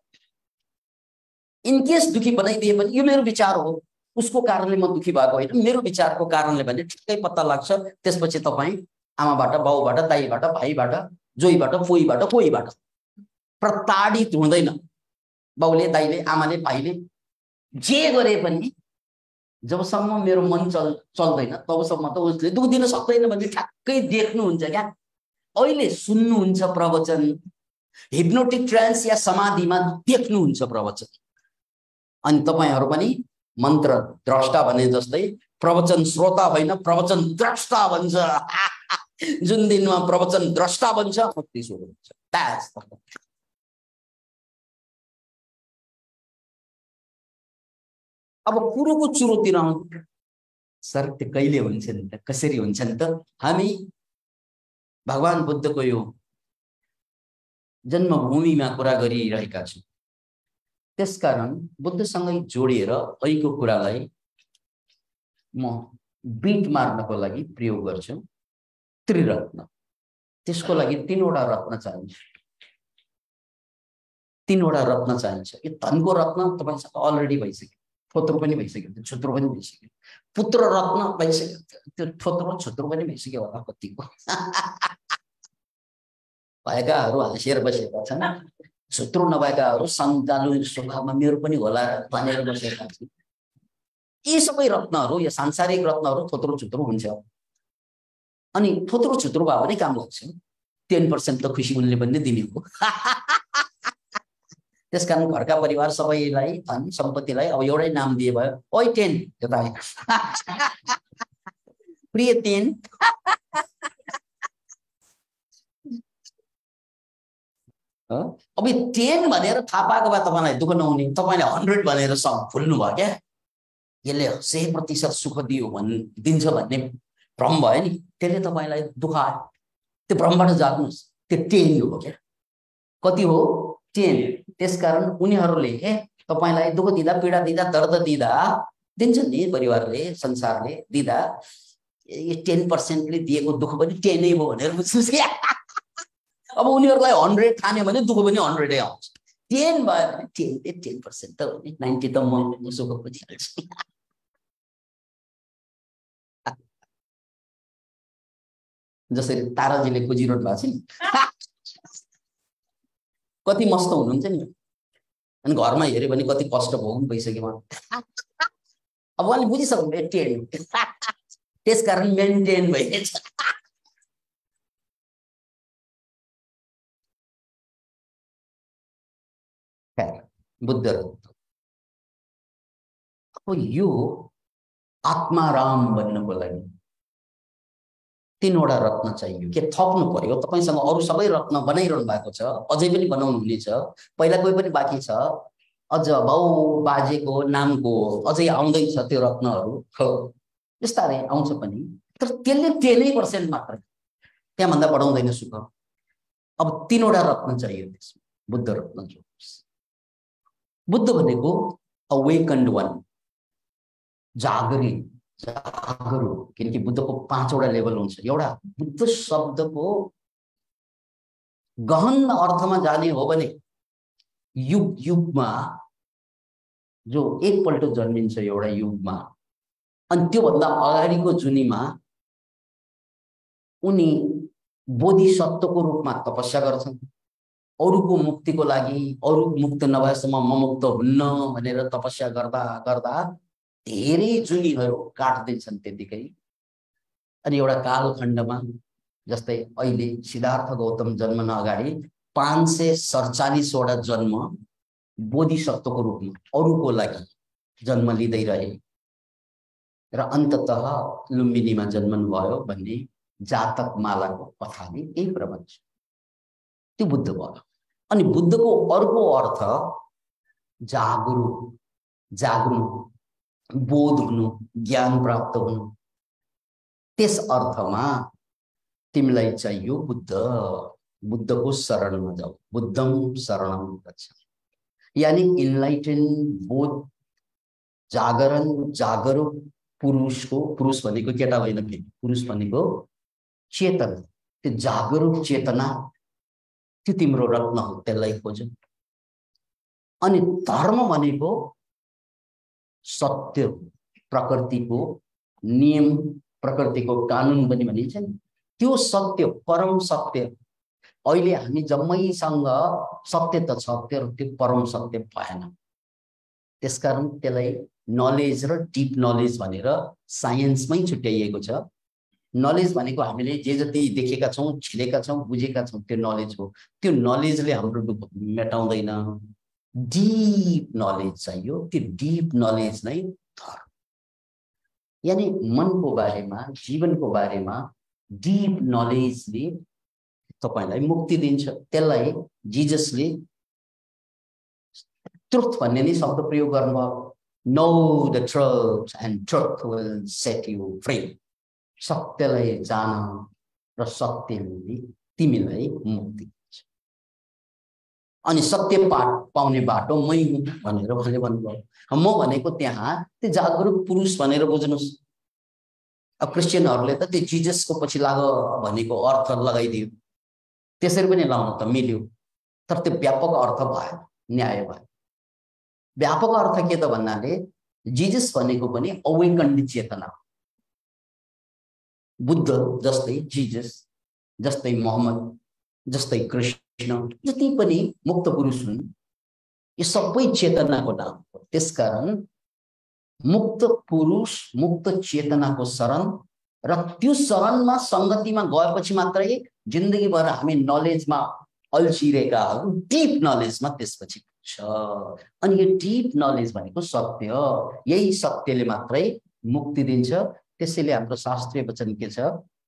[SPEAKER 1] इनकेस दुखी बनाइदिए पनि यो मेरो विचार हो, उसको कारणले म दुखी भएको होइन, मेरो विचारको कारणले भने ठिकै पत्ता लाग्छ। त्यसपछि तपाईँ आमाबाट, बाउबाट, दाइबाट, भाइबाट, जोइबाट, फोइबाट, कोहीबाट प्रताडित हुँदैन। बाउले, दाइले, आमाले, भाइले जे गरे पनि जबसम्म मेरो मन चल चल्दैन तबसम्म त उसले दुख दिन सक्दैन भन्ने ठ्याक्कै देख्नुहुन्छ क्या। अहिले सुन्नुहुन्छ प्रवचन, हिप्नोटिक ट्रान्स या समाधिमा देख्नुहुन्छ प्रवचन, अनि तपाईहरु पनि मन्त्र द्रष्टा भने जस्तै प्रवचन श्रोता होइन प्रवचन द्रष्टा बन्छ। जुन दिनमा प्रवचन द्रष्टा बन्छ मुक्ति सुरु हुन्छ। That's the point. अब कुरोको चुरोतिर आउँ, सर त्यो कहिले हुन्छ नि त, कसरी हुन्छ नि त? हामी भगवान बुद्धको यो जन्मभूमिमा कुरा गरिरहेका छौँ। त्यसकारण बुद्धसँगै जोडिएर अहिलेको कुरालाई म बिट मार्नको लागि प्रयोग गर्छु। त्रिरत्न, त्यसको लागि तीनवटा रत्न चाहिन्छ। तीनवटा रत्न चाहिन्छ। यो धनको रत्न तपाईसँग अलरेडी भइसक्यो, थोत्रो पनि भइसक्यो, छुत्रो पनि भइसक्यो। पुत्र रत्न भइसक्यो, त्यो थोत्रो छुत्रो पनि भइसक्यो होला कतिको। भएकाहरू हाँसेर बसेका छन्, छुत्रो नभएकाहरू सन्तालु स्वभावमा मेरो पनि होला भनेर बसेका छन्। यी सबै रत्नहरू, यो सांसारिक रत्नहरू थोत्रो छुत्रो हुन्छ। अनि थोत्रो छुत्रो भए पनि काम लाग्छ। टेन पर्सेंट त खुसी उनले पनि दिने हो। त्यसकारण घरका परिवार सबैलाई धन सम्पत्तिलाई अब एउटै नाम दिए भयो, ओइ टेन यता प्रिय टेन। अब टेन भनेर थाहा पाएको भए तपाईँलाई दुःख नहुने, तपाईँले हन्ड्रेड भनेर सब भुल्नु भयो क्या। यसले सय प्रतिशत सुख दियो भन् दिन्छ भन्ने भ्रम भयो नि, त्यसले तपाईँलाई दुःख आयो। त्यो भ्रमबाट जाग्नुहोस्, त्यो टेन हो क्या। कति हो? टेन। त्यसकारण उनीहरूले ए तपाईँलाई दुःख दिँदा, पीडा दिँदा, दर्द दिँदा दिन्छ नि परिवारले, संसारले दिँदा, यो टेन पर्सेन्टले दिएको दुःख पनि टेनै हो भनेर बुझ्नुहोस् क्या। अब उनीहरूलाई हन्ड्रेड ठान्यो भने दुःख पनि हन्ड्रेडै आउँछ। टेन भयो भने टेन टेन पर्सेन्ट त हो नि, नाइन्टी त म सुख बुझिहाल्छु। जसरी ताराजीले खोजिरहनु भएको छ नि, कति मस्त हुनुहुन्छ नि, अनि घरमा हेऱ्यो भने कति कष्ट भोग्नु भइसक्यो। अब उहाँले बुझिसक्नु टेन, त्यसकारण मेन्टेन भइरहेछ। बुद्ध अब यो आत्माराम बन्नको लागि तीनवटा रत्न चाहियो। के थप्नु पर्यो? तपाईसँग अरु सबै रत्न बनाइरहनु भएको छ, अझै पनि बनाउनु हुनेछ, पहिला कोही पनि बाँकी छ, अझ बाउ बाजेको नामको अझै आउँदैछ त्यो रत्नहरू, बिस्तारै आउँछ पनि। तर त्यसले टेनै पर्सेन्ट मात्र, त्यहाँभन्दा बढाउँदैन सुख। अब तीनवटा रत्न चाहियो त्यसमा, बुद्ध रत्न जो। बुद्ध भनेको अवेकन्ड वान, जागरित जागरु, किनकि बुद्धको पाँचवटा लेभल हुन्छ। एउटा बुद्ध शब्दको गहन अर्थमा जाने हो भने युग युगमा जो एकपल्ट जन्मिन्छ एउटा युगमा, अनि त्योभन्दा अगाडिको जुनीमा उनी बोधिसत्वको रूपमा तपस्या गर्छन्। अरूको मुक्तिको लागि, अरू मुक्त नभएसम्म म मुक्त हुन्न भनेर तपस्या गर्दा गर्दा धेरै जुनीहरू काट्दैछन् त्यतिकै। अनि एउटा कालखण्डमा जस्तै अहिले सिद्धार्थ गौतम जन्मन अगाडि पाँच सय सडचालीसवटा जन्म बोधिसत्वको रूपमा अरूको लागि जन्म लिँदै रहे र अन्ततः लुम्बिनीमा जन्मनु भयो भन्ने जातक मालाको कथाले यही प्रमाण छ। त्यो बुद्ध भयो। अनि बुद्धको अर्को अर्थ जागरु, जाग्नु, बोध हुनु, ज्ञान प्राप्त हुनु। त्यस अर्थमा तिमीलाई चाहियो बुद्ध, बुद्धको शरणमा जाऊ, बुद्धम शरणम गच्छ। यानी इन्लाइटेन बोध, जागरण, जागरुक पुरुषको, पुरुष भनेको केटा होइन के, पुरुष भनेको चेतना, त्यो जागरुक चेतना त्यो तिम्रो रत्न हो, त्यसलाई खोज। अनि धर्म भनेको सत्य, प्रकृतिको नियम, प्रकृतिको कानुन पनि भनिन्छ नि, त्यो सत्य, परम सत्य। अहिले हामी जम्मैसँग सत्य त छ, तर त्यो परम सत्य भएन। त्यसकारण त्यसलाई नलेज र डिप नलेज भनेर साइन्समै छुट्याइएको छ। नलेज भनेको हामीले जे जति देखेका छौँ, छिलेका छौँ, बुझेका छौँ, त्यो नलेज हो। त्यो नलेजले हाम्रो दुःख मेटाउँदैन। डिप नलेज चाहियो, त्यो डिप नलेज नै धर्म। यानी मनको बारेमा, जीवनको बारेमा डिप नलेजले तपाईलाई मुक्ति दिन्छ। त्यसलाई जिजसले ट्रुथ भन्ने नै शब्द प्रयोग गर्नुभयो। Know the truth and truth will set you free. सत्यलाई जान र सत्यले तिमीलाई मुक्ति दिन्छ। अनि सत्य पाठ पाउने बाटो मै हुँ भनेर उहाँले भन्नुभयो। म भनेको त्यहाँ त्यो जागरुक पुरुष भनेर बुझ्नुहोस्। अब क्रिस्चियनहरूले त त्यो जिजसको पछि लाग भनेको अर्थ लगाइदियो, त्यसरी पनि लाउन त मिल्यो, तर त्यो व्यापक अर्थ भएन, न्याय भयो। व्यापक अर्थ के त भन्नाले जिजस भनेको पनि अवेकन्ड चेतना हो। बुद्ध जस्तै, जिजस जस्तै, मोहम्मद जस्तै, कृष्ण जति पनि मुक्त पुरुष हुन्, यो सबै चेतनाको नाम हो। त्यसकारण मुक्त पुरुष, मुक्त चेतनाको शरण, र त्यो शरणमा सङ्गतिमा गएपछि मात्रै जिन्दगीभर हामी नलेजमा अल्छिरहेकाहरू डिप नलेजमा त्यसपछि पुग्छ। अनि यो डिप नलेज भनेको सत्य, यही सत्यले मात्रै मुक्ति दिन्छ। त्यसैले हाम्रो शास्त्रीय वचन के छ,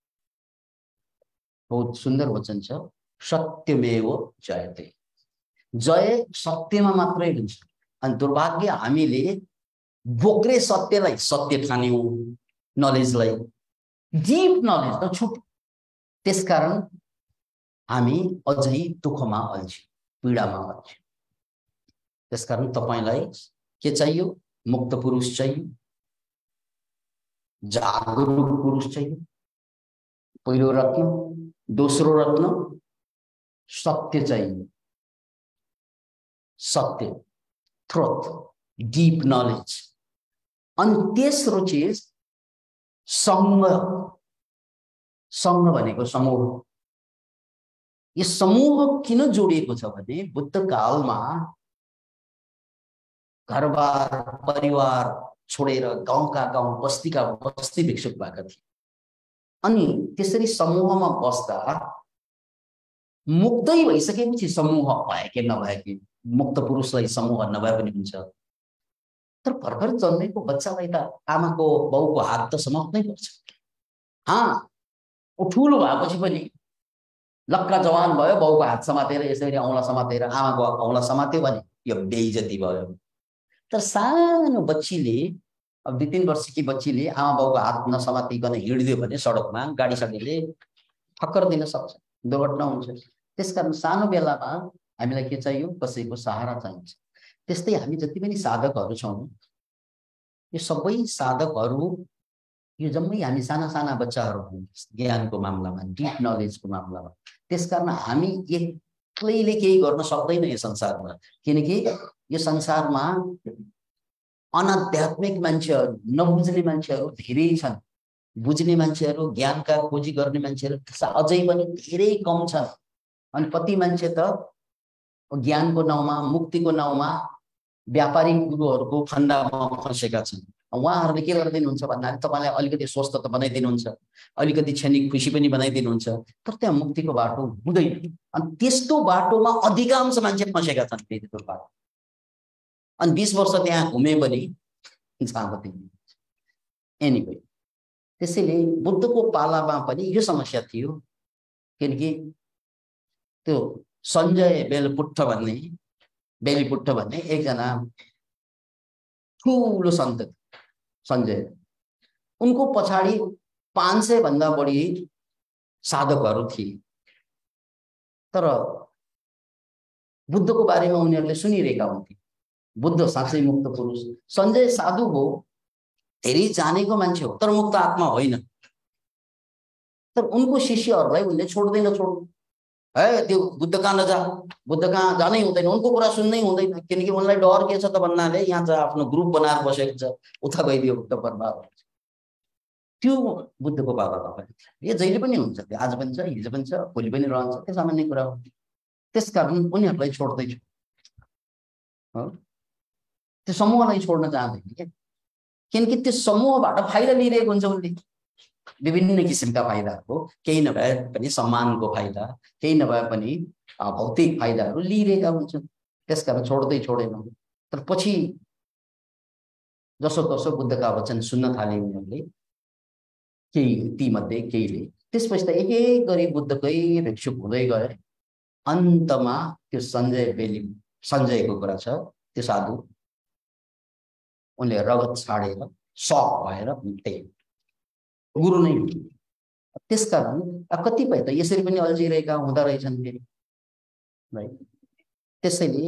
[SPEAKER 1] बहुत सुन्दर वचन छ, सत्यमेव जयते। जय सत्यमा मात्रै हुन्छ। अनि दुर्भाग्य हामीले बोक्रे सत्यलाई सत्य ठान्यौं, नलेजलाई डिप नलेज त छुट। त्यसकारण हामी अझै दुःखमा अल्छौँ, पीडामा अल्छौँ। त्यसकारण तपाईलाई के चाहियो? मुक्त पुरुष चाहियो, जागरुक पुरुष चाहियो, पहिलो रत्न। दोस्रो रत्न सत्य चाहियो, सत्य, ट्रुथ, डिप नलेज। अनि तेस्रो चिज संग। संग भनेको समूह। यो समूह किन जोडिएको छ भने बुद्ध कालमा घरबार परिवार छोडेर गाउँका गाउँ, बस्तीका बस्ती भिक्षुक भएका थिए। अनि त्यसरी समूहमा बस्दा मुक्तै भइसकेपछि समूह भए कि नभए कि, मुक्त पुरुषलाई समूह नभए पनि हुन्छ। तर भर्खर जन्मेको बच्चालाई त आमाको बाउको हात त समात्नै पर्छ। हाँ, ऊ ठुलो भएपछि पनि लक्का जवान भयो, बाउको हात समातेर यसरी औँला समातेर आमाको औँला समात्यो भने यो बेइज्जती भयो। तर सानो बच्चीले, अब दुई तीन वर्षकी बच्चीले आमा बाउको हात नसमातिकन हिँडिदियो भने सडकमा गाडी साडीले ठक्कर दिन सक्छ, दुर्घटना हुन्छ। त्यसकारण सानो बेलामा हामीलाई के चाहियो? कसैको सहारा चाहिन्छ। त्यस्तै हामी जति पनि साधकहरू छौँ, यो सबै साधकहरू यो जम्मै हामी साना साना बच्चाहरू हौँ ज्ञानको मामलामा, डिप नलेजको मामलामा। त्यसकारण हामी एक्लैले केही गर्न सक्दैन यो संसारमा, किनकि यो संसारमा अनाध्यात्मिक मान्छेहरू, नबुझ्ने मान्छेहरू धेरै छन्। बुझ्ने मान्छेहरू, ज्ञानका खोजी गर्ने मान्छेहरू अझै पनि धेरै कम छन्। अनि कति मान्छे त ज्ञानको नाउँमा, मुक्तिको नाउँमा व्यापारिक गुरुहरूको फन्दामा फँसेका छन्। उहाँहरूले के गरिदिनुहुन्छ भन्दाखेरि तपाईँलाई अलिकति स्वस्थ त बनाइदिनुहुन्छ, अलिकति क्षणिक खुसी पनि बनाइदिनुहुन्छ, तर त्यहाँ मुक्तिको बाटो हुँदैन। अनि त्यस्तो बाटोमा अधिकांश मान्छे फँसेका छन् फेरि त्यो बाटो। अनि बीस वर्ष त्यहाँ घुमे पनि जाँदैन। एनिवे, त्यसैले बुद्धको पालामा पनि यो समस्या थियो, किनकि त्यो सञ्जय बेलपुट्ट भन्ने बेलीपुट्ट भन्ने एकजना ठुलो सन्त सञ्जय, उनको पछाडि पाँच सय भन्दा बढी साधकहरू थिए। तर बुद्धको बारेमा उनीहरूले सुनिरहेका हुन्थे, बुद्ध साँच्चै मुक्त पुरुष। सञ्जय साधु हो, धेरै जानेको मान्छे हो, तर मुक्त आत्मा होइन। तर उनको शिष्यहरूलाई उनले छोड्दैन छोड्नु, है त्यो बुद्ध कहाँ नजा, बुद्ध कहाँ जानै हुँदैन, उनको कुरा सुन्नै हुँदैन। किनकि उनलाई डर के छ त भन्नाले यहाँ चाहिँ आफ्नो ग्रुप बनाएर बसेको छ, उता गइदियो बुद्ध बर्बाद। त्यो बुद्धको बाबा बाबा यो जहिले पनि हुन्छ, त्यो आज पनि छ, हिजो पनि छ, भोलि पनि रहन्छ, त्यो सामान्य कुरा हो। त्यसकारण उनीहरूलाई छोड्दैछु, त्यो समूहलाई छोड्न चाहँदैन क्या। किनकि त्यो समूहबाट फाइदा लिइरहेको हुन्छ उनले, विभिन्न किसिमका फाइदाहरू, केही नभए पनि सम्मानको फाइदा, केही नभए पनि भौतिक फाइदाहरू लिइरहेका हुन्छन्। त्यसकारण छोड्दै छोडेन। तर पछि जसो तसो बुद्धका वचन सुन्न थाले उनीहरूले, केही तीमध्ये केहीले। त्यसपछि त एक एक गरी बुद्धकै भिक्षुक हुँदै गए। अन्तमा त्यो सञ्जय बेली सञ्जयको कुरा छ, त्यो साधु उनले रगत छाडेर सक भएर त्यही गुरु नै। त्यसकारण कतिपय त यसरी पनि अल्झिरहेका हुँदो रहेछन् फेरि, है। त्यसैले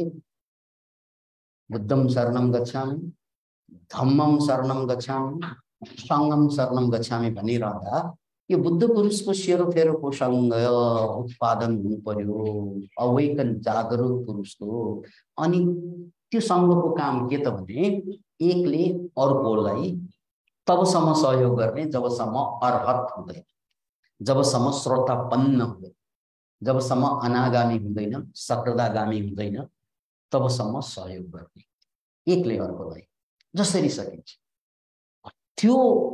[SPEAKER 1] बुद्धम शरणम गच्छामि, धम्मम शरणम गच्छामि, सङ्गम शरणम गच्छामि भनिरहँदा यो बुद्ध पुरुषको सेरोफेरोको सँग उत्पादन हुनु पर्यो, अवेकन जागरुक पुरुषको। अनि त्यो सङ्घको काम के त भने एकले अर्कोलाई तबसम्म सहयोग गर्ने जबसम्म अर्हत हुँदैन, जबसम्म श्रोतापन्न हुँदैन, जबसम्म अनागामी हुँदैन, सकृदागामी हुँदैन, तबसम्म सहयोग गर्ने एकले अर्कोलाई जसरी सकिन्छ। त्यो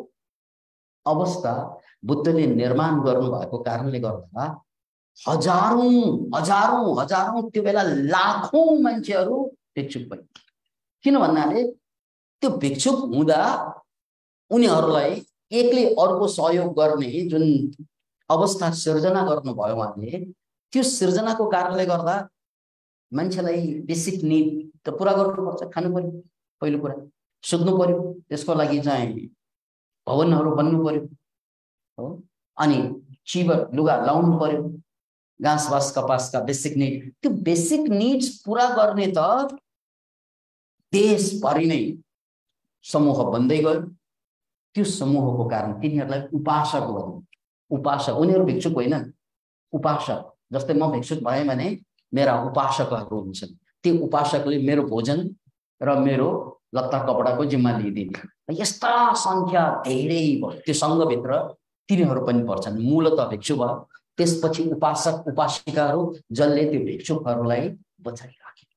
[SPEAKER 1] अवस्था बुद्धले निर्माण गर्नुभएको कारणले गर्दा हजारौं हजारौं हजारौं त्यो बेला लाखौं मान्छेहरू भिक्षुक बने। किन भन्नाले त्यो भिक्षुक हुँदा उनीहरूलाई एकले अर्को सहयोग गर्ने जुन अवस्था सिर्जना गर्नुभयो उहाँले, त्यो सिर्जनाको कारणले गर्दा मान्छेलाई बेसिक निड त पुरा गर्नुपर्छ। खानु पर्यो, पहिलो कुरा सुत्नु पर्यो, त्यसको लागि चाहिँ भवनहरू बन्नु पर्यो, हो। अनि चिबर लुगा लाउनु पर्यो, घाँस बाँस कपासका बेसिक निड। त्यो बेसिक निड्स पुरा गर्ने त देशभरि नै समूह बन्दै गयो। त्यो समूहको कारण तिनीहरूलाई उपासक भन्नु। उपासक उनीहरू भिक्षुक होइनन्, उपासक। जस्तै म भिक्षुक भएँ भने मेरा उपासकहरू हुन्छन्। त्यो उपासकले मेरो भोजन र मेरो लत्ता कपडाको जिम्मा लिइदिने। यस्ता सङ्ख्या धेरै भयो त्यो सङ्घभित्र, तिनीहरू पनि पर्छन्। मूलत भिक्षु भयो, त्यसपछि उपासक उपासिकाहरू, जसले त्यो भिक्षुकहरूलाई बचाइराखे।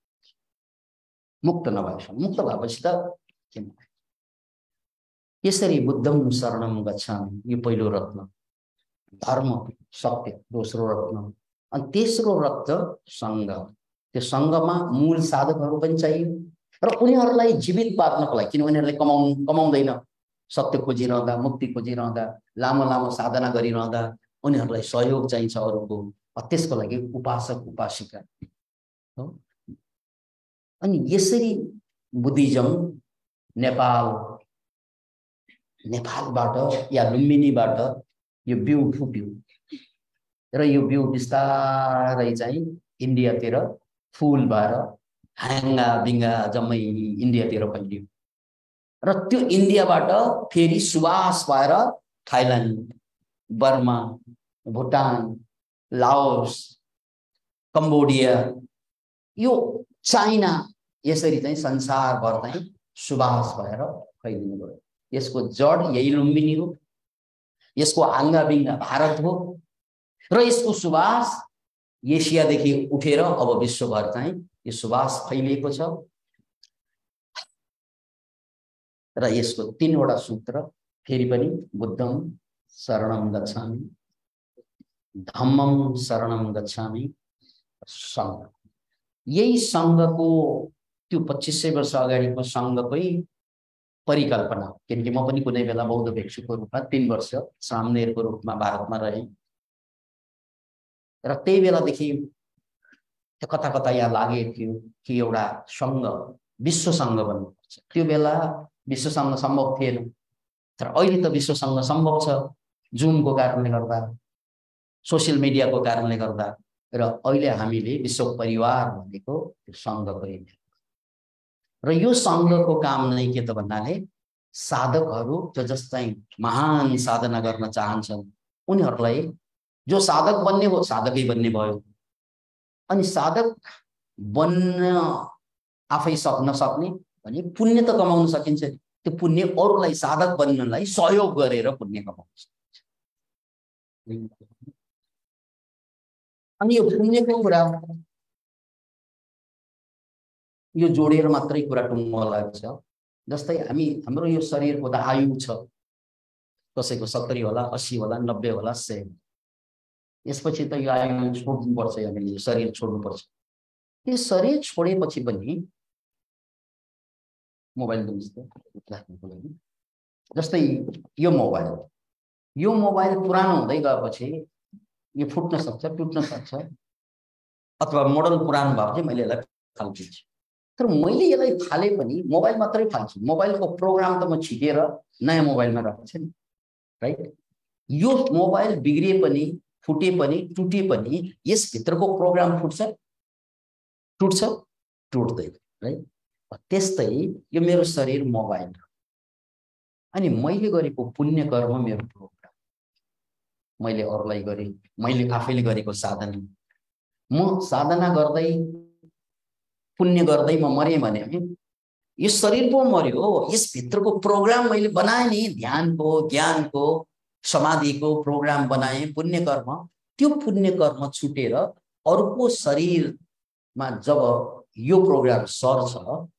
[SPEAKER 1] मुक्त नभएसम्म, मुक्त भएपछि त के भयो। यसरी बुद्धम शरणम गच्छामि, यो पहिलो रत्न। धर्म सत्य दोस्रो रत्न। अनि तेस्रो रत्न सङ्घ। त्यो सङ्घमा मूल साधकहरू पनि चाहियो र उनीहरूलाई जीवित पार्नको लागि, किन उनीहरूले कमाउनु कमाउँदैन, सत्य खोजिरहँदा, मुक्ति खोजिरहँदा, लामो लामो साधना गरिरहँदा उनीहरूलाई सहयोग चाहिन्छ अरूको। त्यसको लागि उपासक उपासिका हो। अनि यसरी बुद्धिज्म नेपाल नेपालबाट या लुम्बिनीबाट यो बिउ फुप्यो र यो बिउ बिस्तारै चाहिँ इन्डियातिर फुल भएर हाँगा बिङ्गा जम्मै इन्डियातिर फैलियो। र त्यो इन्डियाबाट फेरि सुवास भएर Thailand, Burma, Bhutan, Laos, Cambodia, यो चाइना, यसरी चाहिँ संसारभर चाहिँ सुवास भएर फैलिनु गयो। यसको जड यही लुम्बिनी हो, यसको हाँगा बिङ्गा भारत हो र यसको सुवास एसियादेखि उठेर अब विश्वभर चाहिँ यो सुवास फैलिएको छ। र यसको तीनवटा सूत्र फेरि पनि बुद्धम शरणम गच्छामि, धम्मम शरणम गच्छामि, सङ्घ। यही सङ्घको त्यो पच्चिस सय वर्ष अगाडिको सङ्घकै परिकल्पना। किनकि म पनि कुनै बेला बौद्ध भिक्षुको रूपमा तीन वर्ष सामनेरको रूपमा भारतमा रहेँ र त्यही बेलादेखि कता कता यहाँ लागेको थियो कि एउटा सङ्घ, विश्व सङ्घ बन्नुपर्छ। त्यो बेला विश्व सङ्घ सम्भव थिएन, तर अहिले त विश्व सङ्घ सम्भव छ जुमको कारणले गर्दा, सोसियल मिडियाको कारणले गर्दा र अहिले हामीले विश्व परिवार भनेको सङ्घको र यो सङ्घको काम नै के त भन्नाले साधकहरू जो जस्तै महान साधना गर्न चाहन्छन् उनीहरूलाई जो साधक बन्ने हो साधकै बन्ने भयो अनि साधक बन्न आफै सक्न सक्ने भने पुण्य त कमाउन सकिन्छ त्यो पुण्य अरूलाई साधक बन्नलाई सहयोग गरेर पुण्य कमाउन सकिन्छ अनि यो पुण्यको कुरा यो जोडेर मात्रै कुरा टुङ्गो लाग्छ जस्तै हामी हाम्रो यो शरीरको त आयु छ कसैको सत्तरी होला अस्सी होला नब्बे होला सय यसपछि त यो आयु छोड्नुपर्छ हामीले यो शरीर छोड्नुपर्छ यो शरीर छोडेपछि पनि मोबाइल राख्नुको लागि जस्तै यो मोबाइल यो मोबाइल पुरानो हुँदै गएपछि यो फुट्न सक्छ टुट्न सक्छ अथवा मोडल पुरानो भएपछि मैले यसलाई फाल्दिन्छु तर मैले यसलाई फाले पनि मोबाइल मात्रै फाल्छु मोबाइलको प्रोग्राम त म छिटेर नयाँ मोबाइलमा राख्छु नि राइट यो मोबाइल बिग्रिए पनि फुटे पनि टुटे पनि यसभित्रको प्रोग्राम फुट्छ टुट्छ टुट्दैन राइट त्यस्तै यो मेरो शरीर मोबाइल अनि मैले गरेको पुण्य कर्म मेरो प्रोग्राम मैले अरूलाई गरेँ मैले आफैले गरेको साधना म साधना गर्दै पुण्य गर्दै म मरेँ भने यो शरीर पो मर्यो यसभित्रको प्रोग्राम मैले बनाएँ नि ध्यानको ज्ञानको समाधिको प्रोग्राम बनाएँ पुण्य कर्म त्यो पुण्य कर्म छुटेर अर्को शरीरमा जब यो प्रोग्राम सर्छ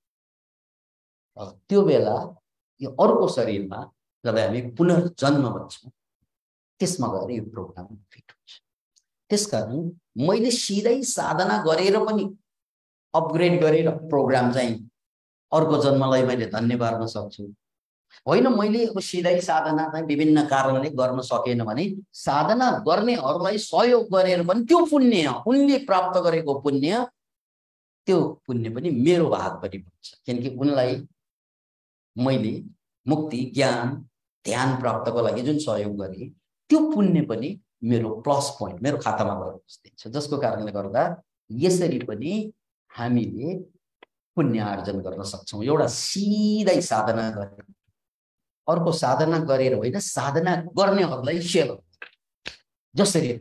[SPEAKER 1] त्यो बेला यो अर्को शरीरमा जब हामी पुनर्जन्म भन्छौँ त्यसमा गएर यो प्रोग्राम फिट हुन्छ त्यसकारण मैले सिधै साधना गरेर पनि अपग्रेड गरेर प्रोग्राम चाहिँ अर्को जन्मलाई मैले धन्य पार्न सक्छु होइन मैले अब सिधै साधना चाहिँ विभिन्न कारणले गर्न सकेन भने साधना गर्नेहरूलाई सहयोग गरेर पनि त्यो पुण्य उनले प्राप्त गरेको पुण्य त्यो पुण्य पनि मेरो भाग पनि हुन्छ किनकि उनलाई मैले मुक्ति ज्ञान ध्यान प्राप्तको लागि जुन सहयोग गरेँ त्यो पुण्य पनि मेरो प्लस पोइन्ट मेरो खातामा गएर बस्दिन्छ जसको कारणले गर्दा यसरी पनि हामीले पुण्य आर्जन गर्न सक्छौँ एउटा सिधै साधना गरेर अर्को साधना गरेर होइन साधना गर्नेहरूलाई सेवा जसरी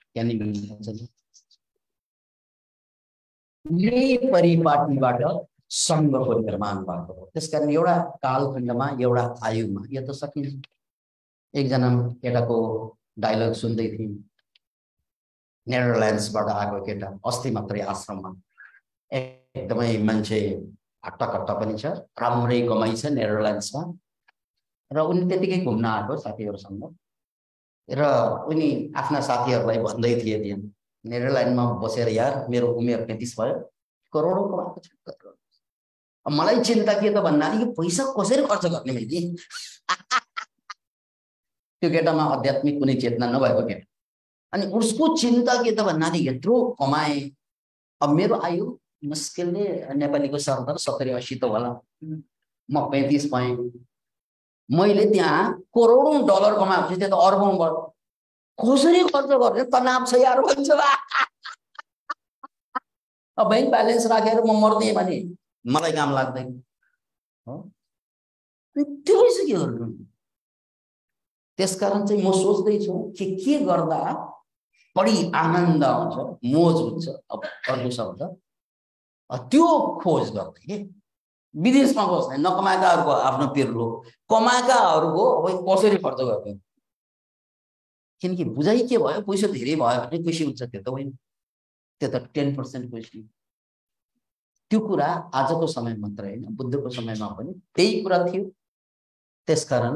[SPEAKER 1] यही परिपाटीबाट सङ्घको निर्माण भएको हो त्यसकारण एउटा कालखण्डमा एउटा आयुमा यो त सकिन्छ एकजना केटाको डायलग सुन्दै थियौँ नेदरल्यान्ड्सबाट आएको केटा अस्ति मात्रै आश्रममा एकदमै मान्छे हट्टाकट्टा पनि छ राम्रै कमाइ छ नेदरल्यान्ड्समा र उनी त्यतिकै घुम्न आएको साथीहरूसँग र उनी आफ्ना साथीहरूलाई भन्दै थिए त्यहाँ नेदरल्यान्डमा बसेर यार मेरो उमेर पैँतिस भयो करोडौँ कमाएको छ मलाई चिन्ता के त भन्नाले यो पैसा कसरी खर्च गर्ने मैले त्यो केटामा आध्यात्मिक कुनै चेतना नभएको केटा अनि उसको चिन्ता के त भन्नाले यत्रो कमाए अब मेरो आयु मुस्किलले नेपालीको सरदर सत्तरी अस्सी त होला म पैँतिस भएँ मैले त्यहाँ करोडौँ डलर कमाएपछि त्यो त अर्बौँ भयो कसरी खर्च गर्ने तनाव छ यार भन्छ अब ब्याङ्क ब्यालेन्स राखेर म मर्दिएँ भने मलाई काम लाग्दैन हो त्यो चाहिँ के गर्नु त्यसकारण चाहिँ म सोच्दैछु कि के गर्दा बढी आनन्द आउँछ मोज हुन्छ अब अर्को शब्द त्यो खोज गर्दै के विदेशमा बस्ने नकमाएकाहरूको आफ्नो पिर्लो कमाएकाहरूको अब कसरी खर्च गर्ने किनकि बुझाइ के भयो पैसा धेरै भयो भने खुसी हुन्छ त्यो त होइन त्यो त टेन पर्सेन्ट खुसी त्यो कुरा आजको समय मात्र होइन बुद्धको समयमा पनि त्यही कुरा थियो त्यसकारण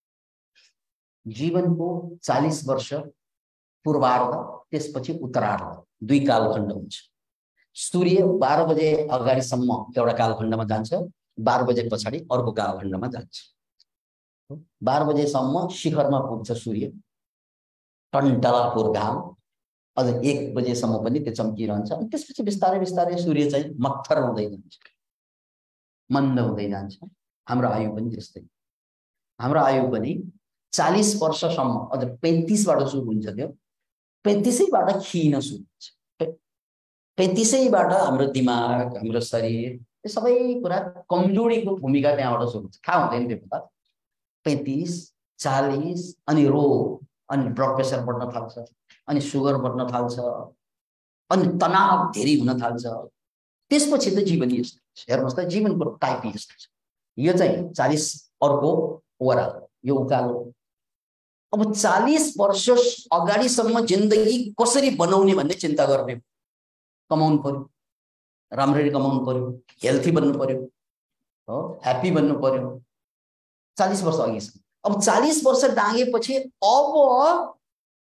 [SPEAKER 1] जीवनको चालीस वर्ष पूर्वार्ध त्यसपछि उत्तरार्ध दुई कालखण्ड हुन्छ सूर्य बाह्र बजे अगाडिसम्म एउटा कालखण्डमा जान्छ बाह्र बजे पछाडि अर्को कालखण्डमा जान्छ बाह्र बजेसम्म शिखरमा पुग्छ सूर्य टन्टलापुर घाम अझ एक बजेसम्म पनि त्यो चम्किरहन्छ अनि त्यसपछि बिस्तारै बिस्तारै सूर्य चाहिँ मत्थर हुँदै जान्छ मन्द हुँदै जान्छ हाम्रो आयु पनि त्यस्तै हाम्रो आयु पनि चालीस वर्षसम्म अझ पैँतिसबाट सुरु हुन्छ त्यो पैँतिसैबाट खिन सुरु हुन्छ। पैँतिसैबाट हाम्रो दिमाग, हाम्रो शरीर, यो सबै कुरा कमजोरीको भूमिका त्यहाँबाट सुरु हुन्छ। थाहा हुँदैन त्यो बेला। पैँतिस, चालिस, अनि रोग, अनि ब्लड प्रेसर बढ्न थाल्छ, अनि सुगर बढ्न थाल्छ, अनि तनाव धेरै हुन थाल्छ। त्यसपछि त जीवन यस्तो हेर्नुहोस् त, जीवनको टाइप यस्तो छ। यो चाहिँ चालिस अर्को ओभरअल, यो उकालो। अब चालिस वर्ष अगाडिसम्म जिन्दगी कसरी बनाउने भन्ने चिन्ता गर्ने, कमाउनु पर्यो, राम्ररी कमाउनु पर्यो, हेल्थी बन्नु पर्यो, हो, ह्याप्पी बन्नु पर्यो। चालिस वर्ष अघिसम्म। अब चालिस वर्ष डाँगेपछि अब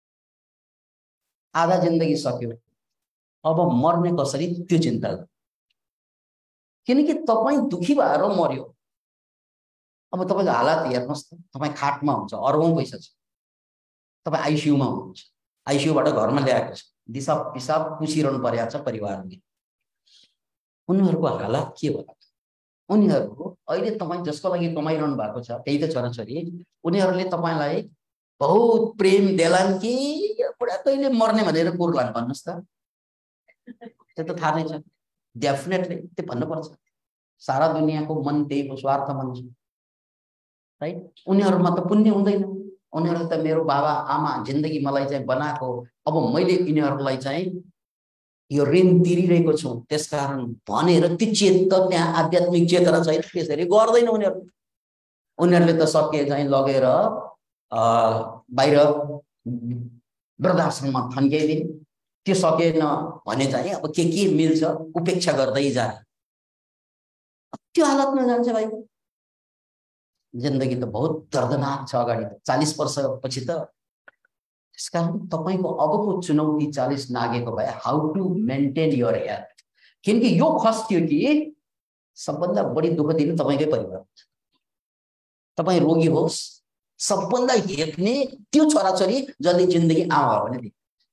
[SPEAKER 1] आधा जिन्दगी सक्यो, अब मर्ने कसरी त्यो चिन्ता गर्नु। किनकि तपाईँ दुखी भएर मर्यो। अब तपाईँको हालत हेर्नुहोस् त, तपाईँ खाटमा हुन्छ, अर्बौं पैसा छ, तपाईँ आइसियूमा हुनुहुन्छ, आइसियूबाट घरमा ल्याएको छ, दिसा पिसाब पुसिरहनु परेको छ परिवारले। उनीहरूको हालत के होला? उनीहरू अहिले तपाईँ जसको लागि कमाइरहनु भएको छ, त्यही त छोराछोरी, उनीहरूले तपाईँलाई बहुत प्रेम देलान् कि बुढा कहिले मर्ने भनेर कुर्लान् भन्नुहोस् त? त्यो त थाहा नै छ। डेफिनेटली त्यो भन्नुपर्छ। सारा दुनियाँको मन त्यही हो, स्वार्थ मन छ, राइट? उनीहरूमा त पुण्य हुँदैन। उनीहरू त मेरो बाबा आमा जिन्दगी मलाई चाहिँ बनाएको, अब मैले यिनीहरूलाई चाहिँ यो ऋण तिरिरहेको छु, त्यसकारण भनेर त्यो चेत त्यहाँ आध्यात्मिक चेतना छैन, त्यसरी गर्दैन उनीहरू। उनीहरूले त सके चाहिँ लगेर बाहिर वृद्धाश्रममा थन्काइदिने, त्यो सकेन भने चाहिँ अब के के मिल्छ उपेक्षा गर्दै जाने, त्यो हालतमा जान्छ भाइ। जिन्दगी त बहुत दर्दनाक छ अगाडि त, चालीस वर्षपछि त। त्यसकारण तपाईँको अबको चुनौती चालीस नागेको भए how to maintain your health. किनकि यो खस्यो कि सबभन्दा बढी दुःख दिने तपाईँकै परिवार हुन्छ। तपाईँ रोगी होस्, सबभन्दा हेप्ने त्यो छोराछोरी जसले जिन्दगी आमा भने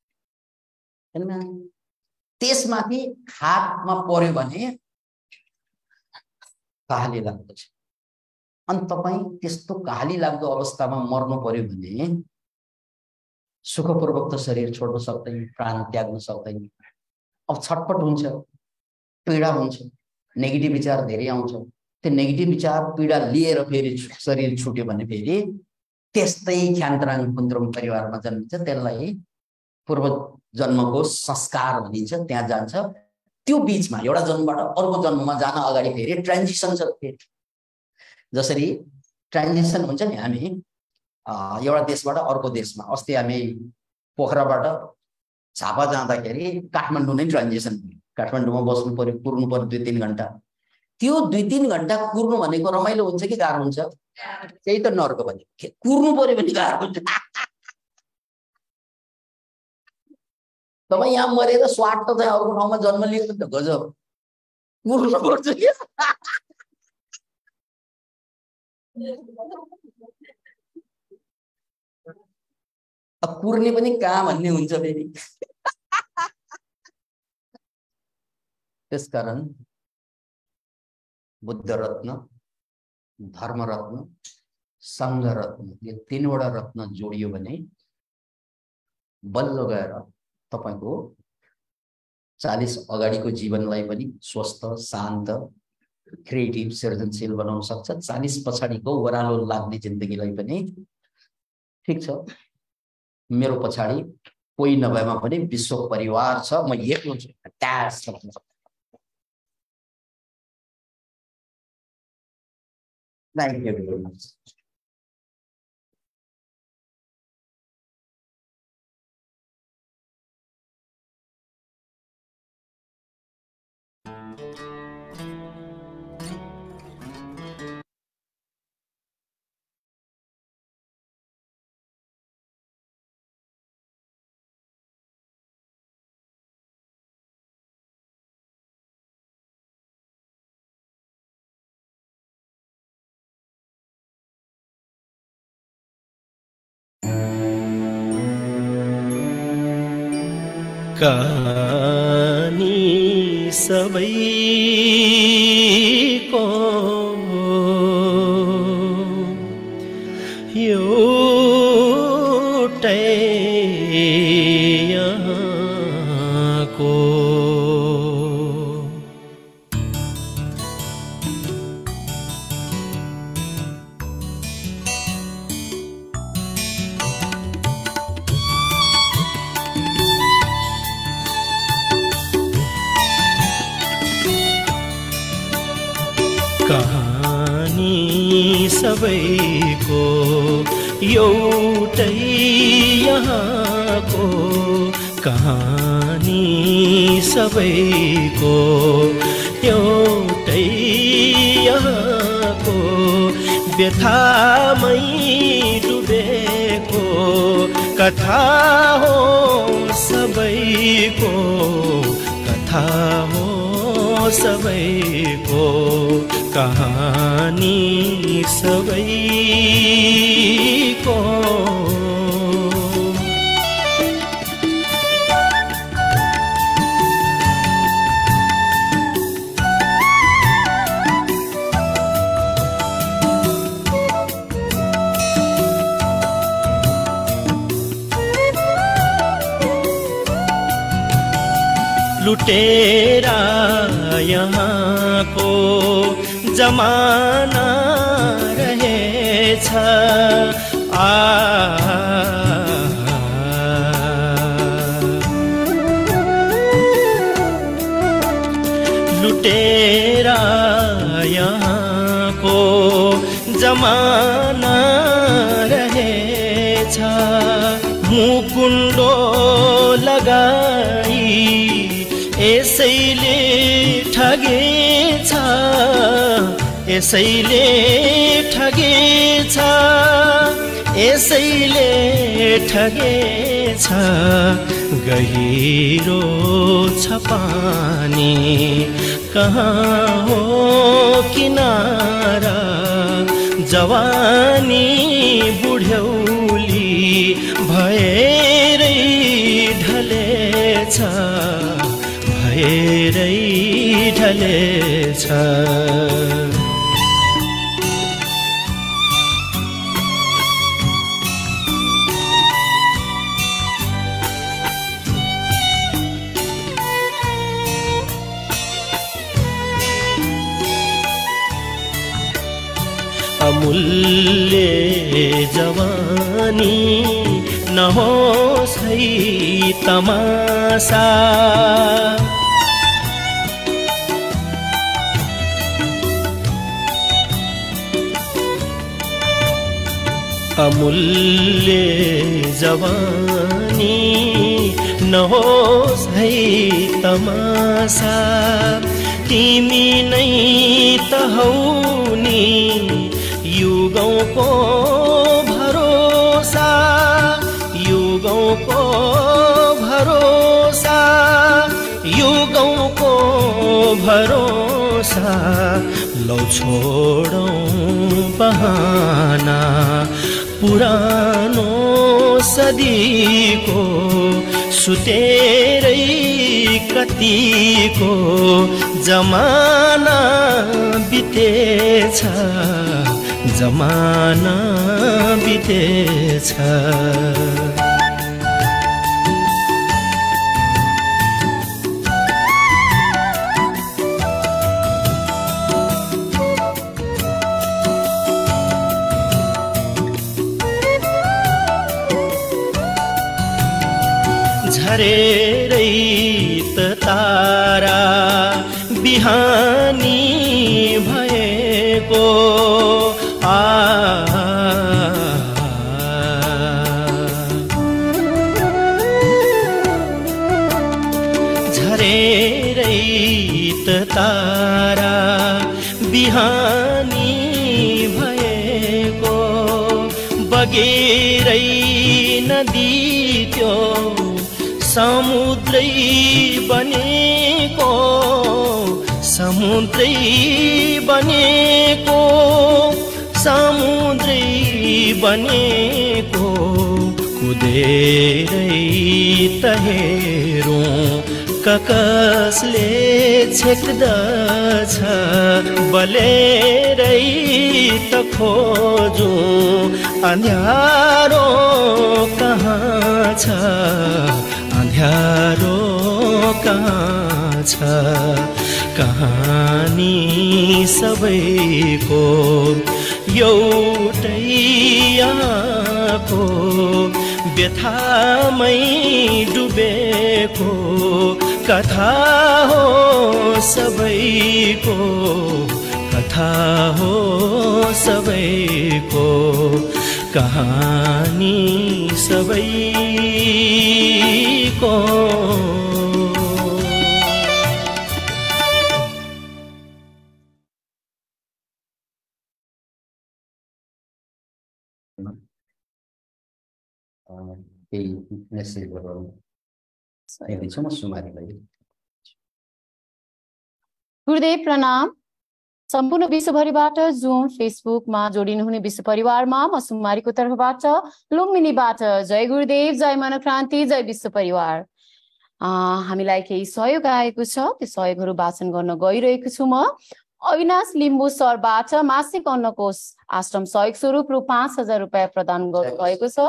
[SPEAKER 1] त्यसमाथि हातमा पर्यो भने कहाली लाग्दछ। अनि तपाईँ त्यस्तो कहाली लाग्दो अवस्थामा मर्नु पर्यो भने सुखपूर्वक त शरीर छोड्न सक्दैन, प्राण त्याग्न सक्दैन। अब छटपट हुन्छ, पीडा हुन्छ, नेगेटिभ विचार धेरै आउँछ। त्यो नेगेटिभ विचार पीडा लिएर फेरि शरीर छुट्यो भने फेरि त्यस्तै ख्यान्तराङ कुन्द्रम परिवारमा जन्मिन्छ, त्यसलाई पूर्व जन्मको संस्कार भनिन्छ, त्यहाँ जान्छ। त्यो बीचमा एउटा जन्मबाट अर्को जन्ममा जान अगाडि फेरि ट्रान्जिसन छ। फेरि जसरी ट्रान्जिसन हुन्छ नि, हामी एउटा देशबाट अर्को देशमा, अस्ति हामी पोखराबाट झापा जाँदाखेरि काठमाडौँ नै ट्रान्जिसन भयो। काठमाडौँमा बस्नु पर्यो, कुर्नु पर्यो दुई तिन घन्टा। त्यो दुई तिन घन्टा कुर्नु भनेको रमाइलो हुन्छ कि गाह्रो हुन्छ? त्यही त नर्क भने, कुर्नु पर्यो भने गाह्रो हुन्छ। तपाईँ यहाँ मरेर स्वाट त चाहिँ अर्को ठाउँमा जन्म लिएको त गजब, कुर्नु पर्छ कि। अब कुर्ने पनि कहाँ भन्ने हुन्छ फेरि। त्यसकारण बुद्ध रत्न, धर्म रत्न, संघ रत्न, यो तीनवटा रत्न जोडियो भने बल्ल गएर तपाईको चालीस अगाडिको जीवनलाई पनि स्वस्थ, शान्त, क्रिएटिभ, सृजनशील बनाउन सक्छ। चालीस पछाडिको ओह्रालो लाग्ने जिन्दगीलाई पनि ठिक छ, मेरो पछाडि कोही नभएमा पनि विश्व परिवार छ, म एक्लो छु, ट्यास छ भन्न सक्छ। Thank you very much.
[SPEAKER 2] कहानी सबैको एउटै कहानी सबैको एउटै यहाँको कहानी सबैको एउटै यहाँको व्यथामै डुबेको कथा हो सबैको कथा हो सबैको कहानी सबैको लुटेरा यहाँको जमाना रहेछ आ लुटेरा यहाँको जमाना रहेछ मुकुण्डो लगाई यसैले ठगेछ यसैले ठगेछ यसैले ठगेछ गहिरो छ पानी कहाँ हो किनारा जवानी बुढ्यौली भएरै ढलेछ भएरै ढलेछ अमूल्य जवानी नहोस् है तमासा अमूल्य जवानी नहोस् है तमासा तिमी नै त हौ नि युगौंको भरोसा युगौंको भरोसा युगौंको भरोसा लौ छोडौं बहाना पुरानो सदीको सुतेरै कतिको जमाना बितेछ जमाना बितेछ झरेरै त तारा बिहानी भएको आ झरेरै त तारा बिहानी भएको बगेरै नदी त्यो समुद्रै बनेको समुद्रै बनेको समुद्रै बनेको कुदेरै त हेरौँ ककसले छेक्दछ बलेरै त खोजौँ अँध्यारो कहाँ छ अँध्यारो कहाँ छ कहानी सबैको एउटै यहाँको व्यथामै डुबेको कथा हो सबैको कथा हो सबैको कहानी सबैको
[SPEAKER 1] केही मेसेजहरू हेर्दैछु म सुमारीलाई।
[SPEAKER 3] गुरुदेव प्रणाम। सम्पूर्ण विश्वभरिबाट जुम फेसबुकमा जोडिनुहुने विश्व परिवारमा म सुमारीको तर्फबाट लुम्बिनीबाट जय गुरुदेव, जय मनोक्रान्ति, जय विश्व परिवार। हामीलाई केही सहयोग आएको छ, त्यो सहयोगहरू वाचन गर्न गइरहेको छु म। अविनाश लिम्बू सरबाट मासिक अन्नकोष आश्रम सहयोग स्वरूप रु पाँच हजार रुपियाँ प्रदान गर्नुभएको छ।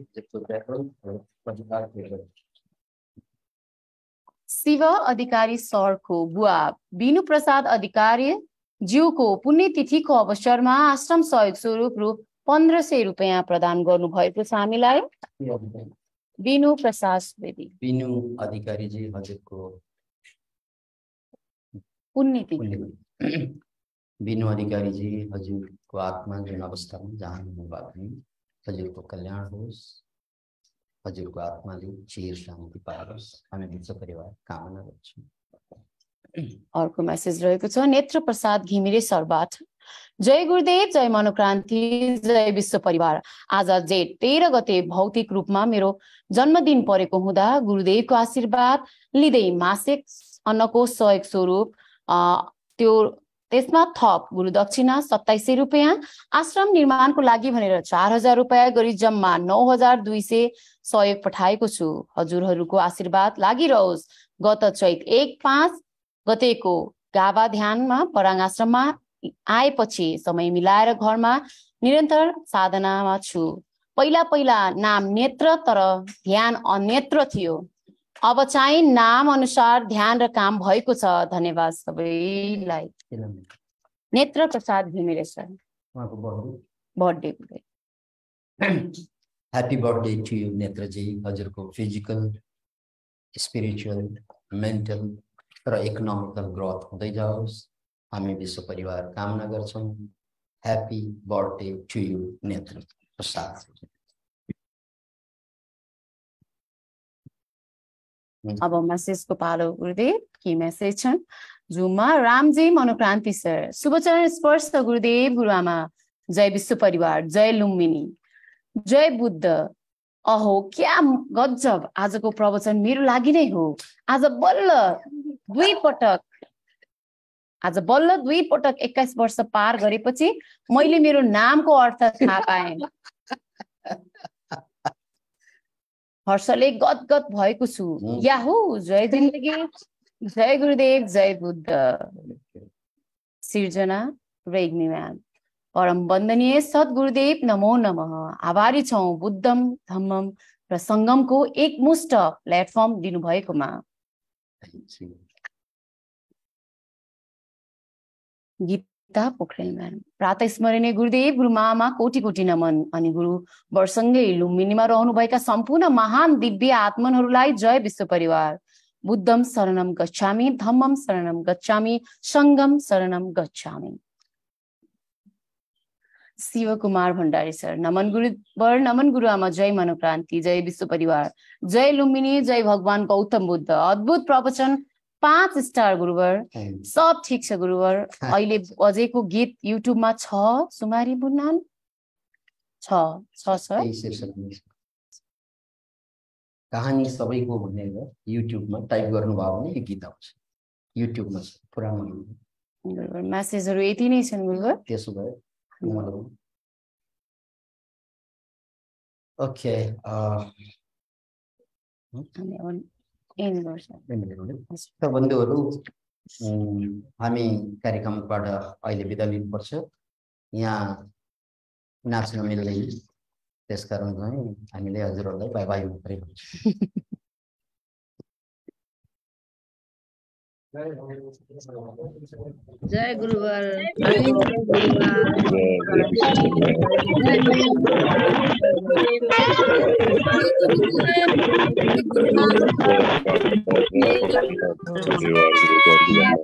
[SPEAKER 3] शिव अधिकारी सरको बुवा बिनु प्रसाद अधिकारी ज्यूको पुण्यतिथिको अवसरमा आश्रम सहयोग स्वरूप रु पन्ध्र सय रुपियाँ प्रदान गर्नुभएको छ हामीलाई। बिनु प्रसाद बेदी
[SPEAKER 1] बिनु अधिकारीजी हजुरको
[SPEAKER 3] पुण्यतिथि।
[SPEAKER 1] बिनु अधिकारीजी हजुरको आत्मा जुन अवस्थामा जहाँ हुनुभएको नि हजुरको कल्याण होस्, हजुरको आत्माले चिर शान्ति पाओस्, हामी विश्व परिवार कामना गर्छौँ।
[SPEAKER 3] अर्को मेसेज रहेको छ नेत्र प्रसाद घिमिरे सरबाट। जय गुरुदेव, जय मनोक्रान्ति, जय विश्व परिवार। आज जेठ तेह्र गते भौतिक रूपमा मेरो जन्मदिन परेको हुँदा गुरुदेवको आशीर्वाद लिँदै मासिक अन्नकोष सहयोग स्वरूप त्यो त्यसमा थप गुरु दक्षिणा सत्ताइस सय रुपियाँ, आश्रम निर्माणको लागि भनेर चार हजार रुपियाँ गरी जम्मा नौ हजार दुई सय सहयोग पठाएको छु। हजुरहरूको आशीर्वाद लागिरहोस्। गत चैत एक पाँच गतेको गाभा ध्यानमा पराङ आश्रममा आएपछि समय मिलाएर घरमा निरन्तर साधनामा छु। पहिला पहिला नाम नेत्र तर ध्यान अन्यत्र थियो। अब चाहिँ नाम अनुसार ध्यान र काम भएको छ। धन्यवाद सबैलाई। Netra Prasad Ghimire sir. Birthday
[SPEAKER 1] happy birthday to you Netraji. हजुरको फिजिकल, स्पिरिचुअल, मेन्टल र इकोनोमिकल ग्रोथ हुँदै जाओस्, हामी विश्व परिवार कामना गर्छौँ। Happy birthday to you Netra Prasad.
[SPEAKER 3] अब मेसेजको पालो गुरुदेव। के मेसेज छन् जुममा? रामजी मनोक्रान्ति सर, शुभचरण स्पर्श गुरुदेव गुरुआमा, जय विश्व परिवार, जय लुम्बिनी, जय बुद्ध। अहो क्या गजब, आजको प्रवचन मेरो लागि नै हो। आज बल्ल दुई पटक आज बल्ल दुई पटक एक्काइस वर्ष पार गरेपछि मैले मेरो नामको अर्थ थाहा पाएँ। हर्षले गदगद भएको छु। याहु, जय जिन्दगी, जय गुरुदेव, जय बुद्ध। सिर्जना रेग्निम्यान, परम वन्दनीय सद्गुरुदेव नमो नमः। आभारी छौँ बुद्धम, धम्मम र सङ्गमको एकमुष्ट प्लेटफर्म दिनुभएकोमा। गीता पोखरेल म्याम, प्रातः स्मरणीय गुरुदेव गुरुमामा कोटी कोटी नमन। अनि गुरु वर्षसँगै लुम्बिनीमा रहनुभएका सम्पूर्ण महान दिव्य आत्मनहरूलाई जय विश्व परिवार। बुद्धम शरणम गच्छामि, धम्मम शरणम गच्छामि, सङ्गम शरणम गच्छामि। शिव कुमार भण्डारी सर, नमन गुरुवर, नमन गुरुआमा, जय मनोक्रान्ति, जय विश्व परिवार, जय लुम्बिनी, जय भगवान गौतम बुद्ध। अद्भुत प्रवचन, पाँच स्टार गुरुवर। सब ठिक छ गुरुवर। अहिले बजेको गीत युट्युबमा छ सुमारी बुन्नान छ छ सर।
[SPEAKER 1] कहानी सबैको भनेर युट्युबमा टाइप गर्नुभयो भने यो गीत आउँछ। युट्युबमा छ पुरानो
[SPEAKER 3] गुरुवर। मेसेजहरू यति नै छन् गुरुवर।
[SPEAKER 1] त्यसो भए ओके बन्धुहरू, हामी कार्यक्रमबाट अहिले बिदा लिनुपर्छ। यहाँ नाच्न मिल्दैन, त्यसकारण चाहिँ हामीले हजुरहरूलाई बाई बाई हुनु पऱ्यो।
[SPEAKER 4] जय गुरुवर। जय